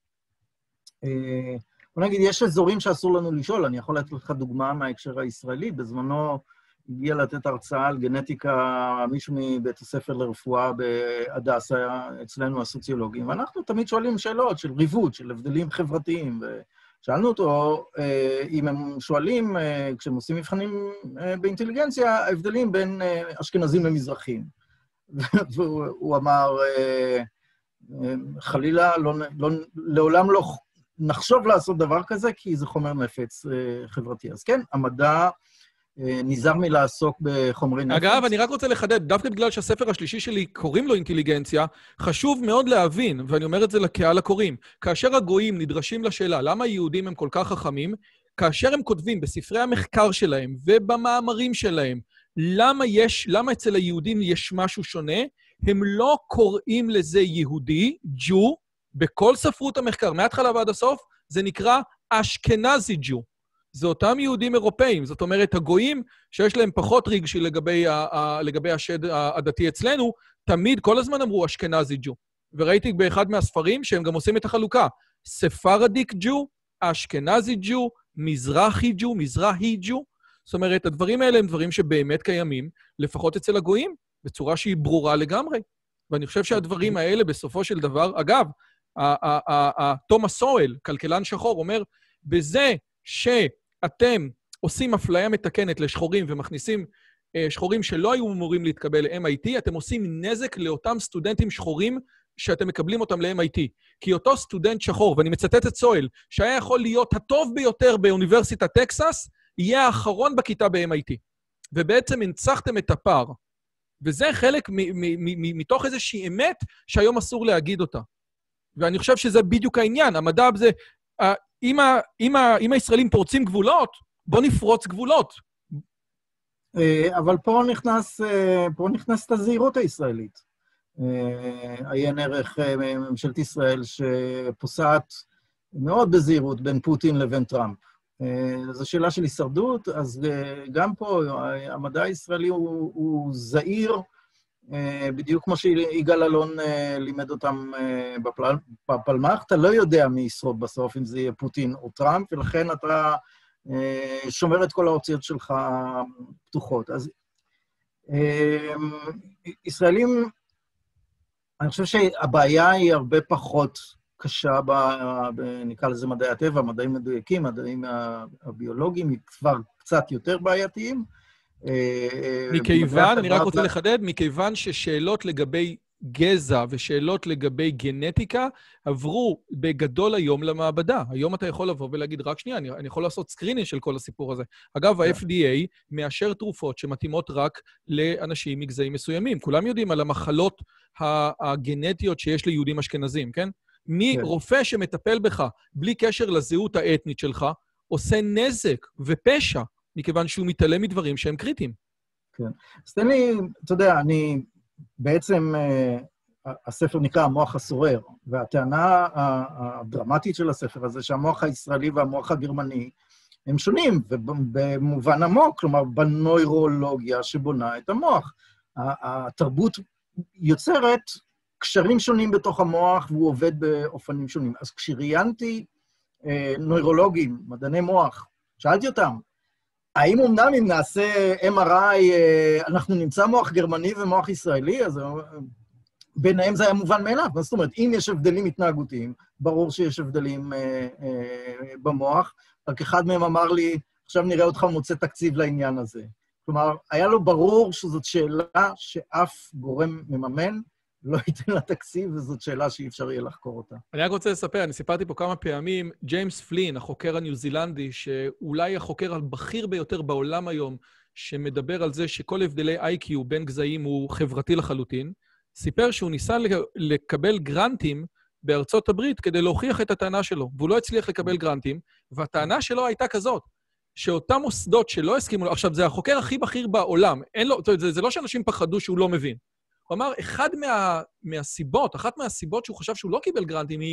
בוא נגיד, יש אזורים שאסור לנו לשאול, אני יכול לתת לך דוגמה מההקשר הישראלי, בזמנו הגיע לתת הרצאה על גנטיקה, מישהו מבית הספר לרפואה בהדסה, אצלנו הסוציולוגים, ואנחנו תמיד שואלים שאלות של ריבוד, של הבדלים חברתיים, ושאלנו אותו, אם הם שואלים, כשהם עושים מבחנים באינטליגנציה, ההבדלים בין אשכנזים למזרחים. והוא אמר, חלילה, לא, לא, לעולם לא נחשוב לעשות דבר כזה, כי זה חומר נפץ חברתי. אז כן, המדע נזהר מלעסוק בחומרי נפץ. אגב, אני רק רוצה לחדד, דווקא בגלל שהספר השלישי שלי קוראים לו אינטליגנציה, חשוב מאוד להבין, ואני אומר את זה לקהל הקוראים, כאשר הגויים נדרשים לשאלה למה היהודים הם כל כך חכמים, כאשר הם כותבים בספרי המחקר שלהם ובמאמרים שלהם, למה יש, למה אצל היהודים יש משהו שונה, הם לא קוראים לזה יהודי, ג'ו, בכל ספרות המחקר, מההתחלה ועד הסוף, זה נקרא אשכנזי ג'ו. זה אותם יהודים אירופאים, זאת אומרת, הגויים שיש להם פחות רגשי לגבי, ה, ה, לגבי השד הדתי אצלנו, תמיד כל הזמן אמרו אשכנזי ג'ו. וראיתי באחד מהספרים שהם גם עושים את החלוקה, ספרדיק ג'ו, אשכנזי ג'ו, מזרחי ג'ו, מזרחי ג'ו. זאת אומרת, הדברים האלה הם דברים שבאמת קיימים, לפחות אצל הגויים, בצורה שהיא ברורה לגמרי. ואני חושב שהדברים האלה בסופו של דבר, אגב, תומאס סואל, כלכלן שחור, אומר, בזה שאתם עושים אפליה מתקנת לשחורים ומכניסים שחורים שלא היו אמורים להתקבל ל-אם איי טי, אתם עושים נזק לאותם סטודנטים שחורים שאתם מקבלים אותם ל-אם איי טי. כי אותו סטודנט שחור, ואני מצטט את סואל, שהיה יכול להיות הטוב ביותר באוניברסיטת טקסס, יהיה האחרון בכיתה ב-אם איי טי. ובעצם הנצחתם את הפער. וזה חלק מתוך איזושהי אמת שהיום אסור להגיד אותה. ואני חושב שזה בדיוק העניין. המדע זה, אם, ה, אם, ה, אם הישראלים פורצים גבולות, בוא נפרוץ גבולות. אבל פה נכנס, פה נכנס את הזהירות הישראלית. עיין ערך ממשלת ישראל שפוסעת מאוד בזהירות בין פוטין לבין טראמפ. זו שאלה של הישרדות, אז גם פה המדע הישראלי הוא, הוא זהיר, בדיוק כמו שיגאל אלון לימד אותם בפל... בפלמ"ח, אתה לא יודע מי ישרוד בסוף, אם זה יהיה פוטין או טראמפ, ולכן אתה שומר את כל האופציות שלך פתוחות. אז ישראלים, אני חושב שהבעיה היא הרבה פחות קשה, ב... נקרא לזה מדעי הטבע, מדעים מדויקים, מדעים הביולוגיים, היא כבר קצת יותר בעייתיים. מכיוון, אני רק רוצה לחדד, מכיוון ששאלות לגבי גזע ושאלות לגבי גנטיקה עברו בגדול היום למעבדה. היום אתה יכול לבוא ולהגיד, רק שנייה, אני, אני יכול לעשות סקרינינג של כל הסיפור הזה. אגב, ה-אף די איי מאשר תרופות שמתאימות רק לאנשים מגזעים מסוימים. כולם יודעים על המחלות הגנטיות שיש ליהודים אשכנזים, כן? מי רופא שמטפל בך בלי קשר לזהות האתנית שלך, עושה נזק ופשע, מכיוון שהוא מתעלם מדברים שהם קריטיים. כן. אז תן לי, אתה יודע, אני בעצם, הספר נקרא המוח הסורר, והטענה הדרמטית של הספר הזה, שהמוח הישראלי והמוח הגרמני הם שונים, ובמובן עמוק, כלומר, בנוירולוגיה שבונה את המוח. התרבות יוצרת קשרים שונים בתוך המוח, והוא עובד באופנים שונים. אז כשראיינתי נוירולוגים, מדעני מוח, שאלתי אותם, האם אמנם אם נעשה אם אר איי, אנחנו נמצא מוח גרמני ומוח ישראלי, אז ביניהם זה היה מובן מאליו. זאת אומרת, אם יש הבדלים התנהגותיים, ברור שיש הבדלים אה, אה, במוח, רק אחד מהם אמר לי, עכשיו נראה אותך מוצא תקציב לעניין הזה. כלומר, היה לו ברור שזאת שאלה שאף גורם מממן לא ייתן לה תקציב, וזאת שאלה שאי אפשר יהיה לחקור אותה. אני רק רוצה לספר, אני סיפרתי פה כמה פעמים, ג'יימס פלין, החוקר הניו-זילנדי, שאולי החוקר הבכיר ביותר בעולם היום, שמדבר על זה שכל הבדלי איי קיו בין גזעים הוא חברתי לחלוטין, סיפר שהוא ניסה לקבל גרנטים בארצות הברית כדי להוכיח את הטענה שלו, והוא לא הצליח לקבל גרנטים, והטענה שלו הייתה כזאת, שאותם מוסדות שלא הסכימו לו, עכשיו, זה החוקר הכי בכיר בעולם, אין לו, זה, זה לא שאנשים פחדו שהוא לא מבין. הוא אמר, אחד מה, מהסיבות, אחת מהסיבות שהוא חשב שהוא לא קיבל גרנטים היא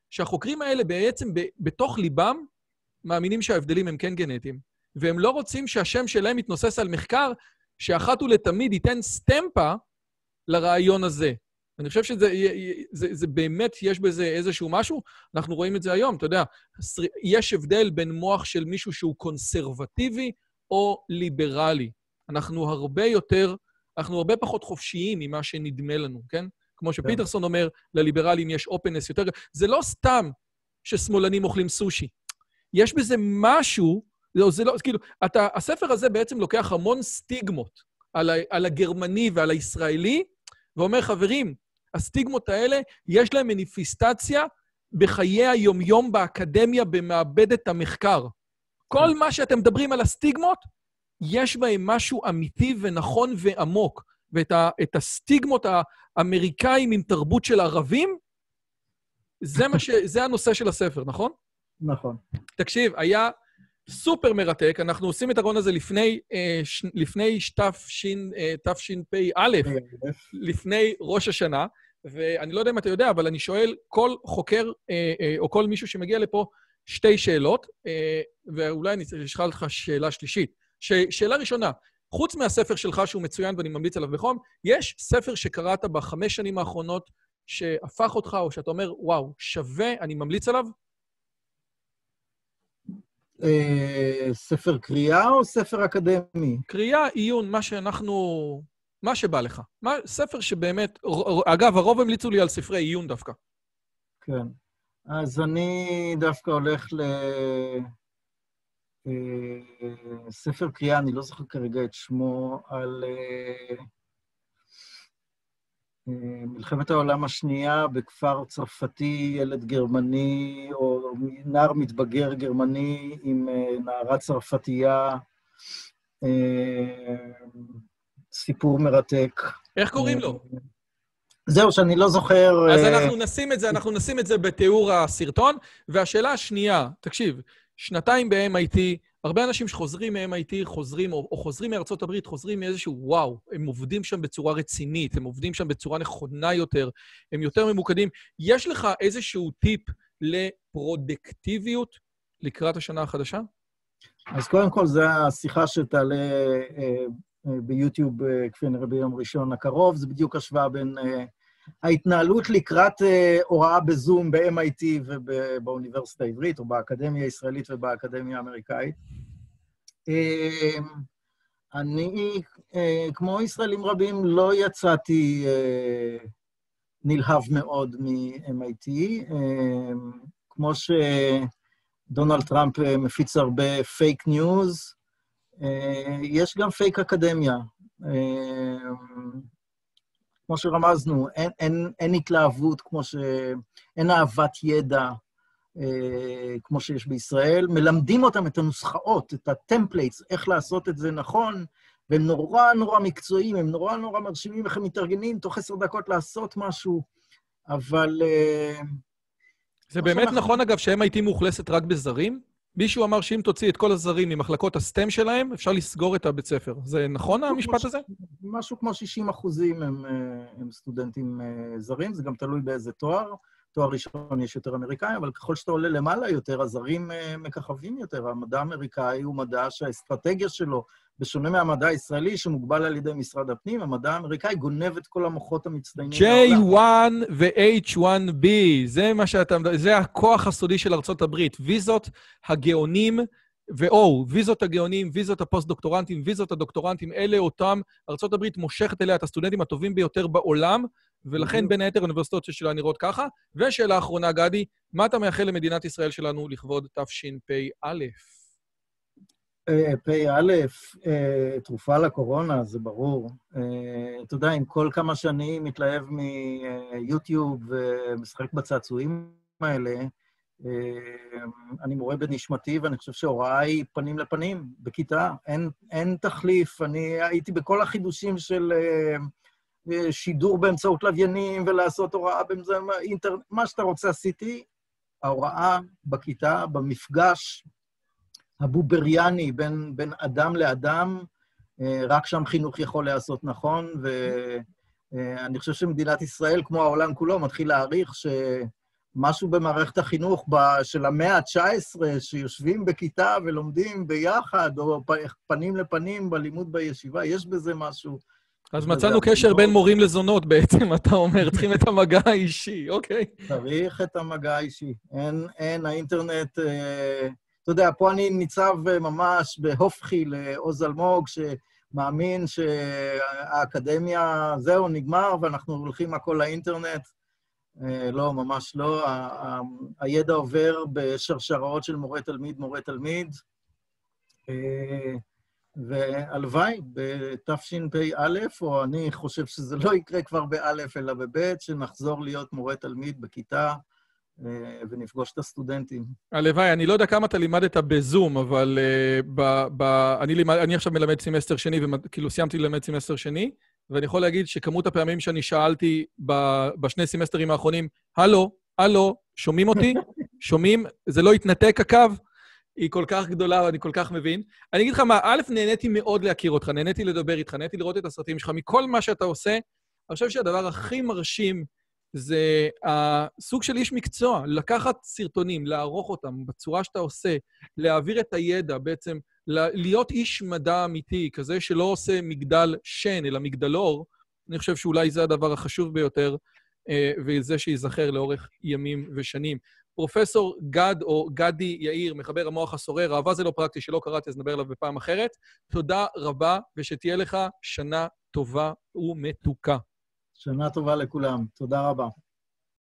שהחוקרים האלה בעצם ב, בתוך ליבם מאמינים שההבדלים הם כן גנטיים, והם לא רוצים שהשם שלהם יתנוסס על מחקר שאחת ולתמיד ייתן סטמפה לרעיון הזה. אני חושב שזה זה, זה באמת, יש בזה איזשהו משהו, אנחנו רואים את זה היום, אתה יודע, יש הבדל בין מוח של מישהו שהוא קונסרבטיבי או ליברלי. אנחנו הרבה יותר, אנחנו הרבה פחות חופשיים ממה שנדמה לנו, כן? כמו שפיטרסון אומר, לליברלים יש אופנס יותר... זה לא סתם ששמאלנים אוכלים סושי. יש בזה משהו, זה, זה לא, כאילו, אתה, הספר הזה בעצם לוקח המון סטיגמות על, ה, על הגרמני ועל הישראלי, ואומר, חברים, הסטיגמות האלה, יש להם מניפיסטציה בחיי היומיום באקדמיה, במעבדת המחקר. כל מה שאתם מדברים על הסטיגמות, יש בהם משהו אמיתי ונכון ועמוק. ואת ה, את הסטיגמות האמריקאים עם תרבות של ערבים, זה, מה ש, זה הנושא של הספר, נכון? נכון. תקשיב, היה סופר מרתק, אנחנו עושים את הרעיון הזה לפני, ש, לפני תשפ"א, לפני ראש השנה, ואני לא יודע אם אתה יודע, אבל אני שואל כל חוקר או כל מישהו שמגיע לפה שתי שאלות, ואולי אני אשאל לך שאלה שלישית. ש, שאלה ראשונה, חוץ מהספר שלך שהוא מצוין ואני ממליץ עליו בחום, יש ספר שקראת בחמש שנים האחרונות שהפך אותך, או שאתה אומר, וואו, שווה, אני ממליץ עליו? ספר קריאה או ספר אקדמי? קריאה, עיון, מה שאנחנו... מה שבא לך. מה, ספר שבאמת... אגב, הרוב המליצו לי על ספרי עיון דווקא. כן. אז אני דווקא הולך ל... ספר קריאה, אני לא זוכר כרגע את שמו, על מלחמת העולם השנייה בכפר צרפתי, ילד גרמני, או נער מתבגר גרמני עם נערה צרפתייה, סיפור מרתק. איך קוראים לו? זהו, שאני לא זוכר... אז אנחנו נשים את זה, אנחנו נשים את זה בתיאור הסרטון, והשאלה השנייה, תקשיב, שנתיים ב-אם איי טי, הרבה אנשים שחוזרים מ-אם איי טי, חוזרים, או, או חוזרים מארצות הברית, חוזרים מאיזשהו וואו, הם עובדים שם בצורה רצינית, הם עובדים שם בצורה נכונה יותר, הם יותר ממוקדים. יש לך איזשהו טיפ לפרודקטיביות לקראת השנה החדשה? אז קודם כל, זו השיחה שתעלה אה, אה, ביוטיוב, אה, כפי נראה ביום ראשון הקרוב, זה בדיוק השוואה בין... אה, ההתנהלות לקראת הוראה בזום ב-אם איי טי ובאוניברסיטה העברית, או באקדמיה הישראלית ובאקדמיה האמריקאית. אני, כמו ישראלים רבים, לא יצאתי נלהב מאוד מ-אם איי טי, כמו שדונלד טראמפ מפיץ הרבה פייק ניוז, יש גם פייק אקדמיה. כמו שרמזנו, אין, אין, אין התלהבות, כמו ש... אין אהבת ידע, אה, כמו שיש בישראל. מלמדים אותם את הנוסחאות, את הטמפלייטס, איך לעשות את זה נכון, והם נורא נורא מקצועיים, הם נורא נורא מרשימים איך הם מתארגנים, תוך עשר דקות לעשות משהו, אבל... אה, זה באמת שאנחנו... נכון, אגב, ש-אם איי טי מאוכלסת רק בזרים? מישהו אמר שאם תוציא את כל הזרים ממחלקות הסטם שלהם, אפשר לסגור את הבית ספר. זה נכון המשפט הזה? משהו כמו שישים אחוזים הם, הם סטודנטים זרים, זה גם תלוי באיזה תואר. תואר ראשון יש יותר אמריקאים, אבל ככל שאתה עולה למעלה יותר, הזרים מככבים יותר. המדע האמריקאי הוא מדע שהאסטרטגיה שלו, בשונה מהמדע הישראלי שמוגבל על ידי משרד הפנים, המדע האמריקאי גונב את כל המוחות המצטיינים. ג'יי וואן ו-אייץ' וואן בי, זה מה שאתה, זה הכוח הסודי של ארצות הברית. ויזות הגאונים, ו-או, ויזות הגאונים, ויזות הפוסט-דוקטורנטים, ויזות הדוקטורנטים, אלה אותם, ארצות הברית מושכת אליה את הסטודנטים הטובים ביותר בעולם, ולכן בין היתר האוניברסיטאות שלה נראות ככה. ושאלה האחרונה, גדי, מה אתה מאחל למדינת ישראל שלנו לכבוד תשפ"א? פ"א, תרופה לקורונה, זה ברור. אתה יודע, עם כל כמה שאני מתלהב מיוטיוב ומשחק בצעצועים האלה, אני מורה בנשמתי, ואני חושב שההוראה היא פנים לפנים, בכיתה. אין, אין תחליף. אני הייתי בכל החידושים של שידור באמצעות לוויינים, ולעשות הוראה באמצעות אינטרנט, מה שאתה רוצה עשיתי, ההוראה בכיתה, במפגש, הבובריאני בין, בין אדם לאדם, רק שם חינוך יכול לעשות נכון, ואני חושב שמדינת ישראל, כמו העולם כולו, מתחיל להעריך משהו במערכת החינוך של המאה ה-תשע עשרה, שיושבים בכיתה ולומדים ביחד, או פנים לפנים בלימוד בישיבה, יש בזה משהו. אז מצאנו קשר בין מורים לזונות בעצם, אתה אומר, צריכים את המגע האישי, אוקיי? צריך את המגע האישי. אין, אין, האינטרנט, אה, אתה יודע, פה אני ניצב ממש בהופכי לעוז אלמוג, שמאמין שהאקדמיה, זהו, נגמר, ואנחנו הולכים הכל לאינטרנט. אה, לא, ממש לא. ה- ה- הידע עובר בשרשרות של מורה תלמיד, מורה תלמיד. אה, והלוואי, בתשפ"א, או אני חושב שזה לא יקרה כבר באלף, אלא בבית, שנחזור להיות מורה תלמיד בכיתה, ונפגוש את הסטודנטים. הלוואי, אני לא יודע כמה אתה לימדת בזום, אבל uh, ב, ב, אני, לימד, אני עכשיו מלמד סמסטר שני, וכאילו סיימתי ללמד סמסטר שני, ואני יכול להגיד שכמות הפעמים שאני שאלתי ב, בשני סמסטרים האחרונים, הלו, הלו, שומעים אותי? שומעים? זה לא התנתק הקו? היא כל כך גדולה, ואני כל כך מבין. אני אגיד לך מה, א', נהניתי מאוד להכיר אותך, נהניתי לדבר איתך, נהניתי לראות את הסרטים שלך, מכל מה שאתה עושה, אני חושב שהדבר הכי מרשים זה הסוג של איש מקצוע, לקחת סרטונים, לערוך אותם בצורה שאתה עושה, להעביר את הידע, בעצם להיות איש מדע אמיתי, כזה שלא עושה מגדל שן, אלא מגדלור, אני חושב שאולי זה הדבר החשוב ביותר, וזה שיזכר לאורך ימים ושנים. פרופסור גד או גדי יאיר, מחבר המוח הסורר, אהבה זה לא פרקטי, שלא קראתי, אז נדבר עליו בפעם אחרת. תודה רבה, ושתהיה לך שנה טובה ומתוקה. שנה טובה לכולם. תודה רבה.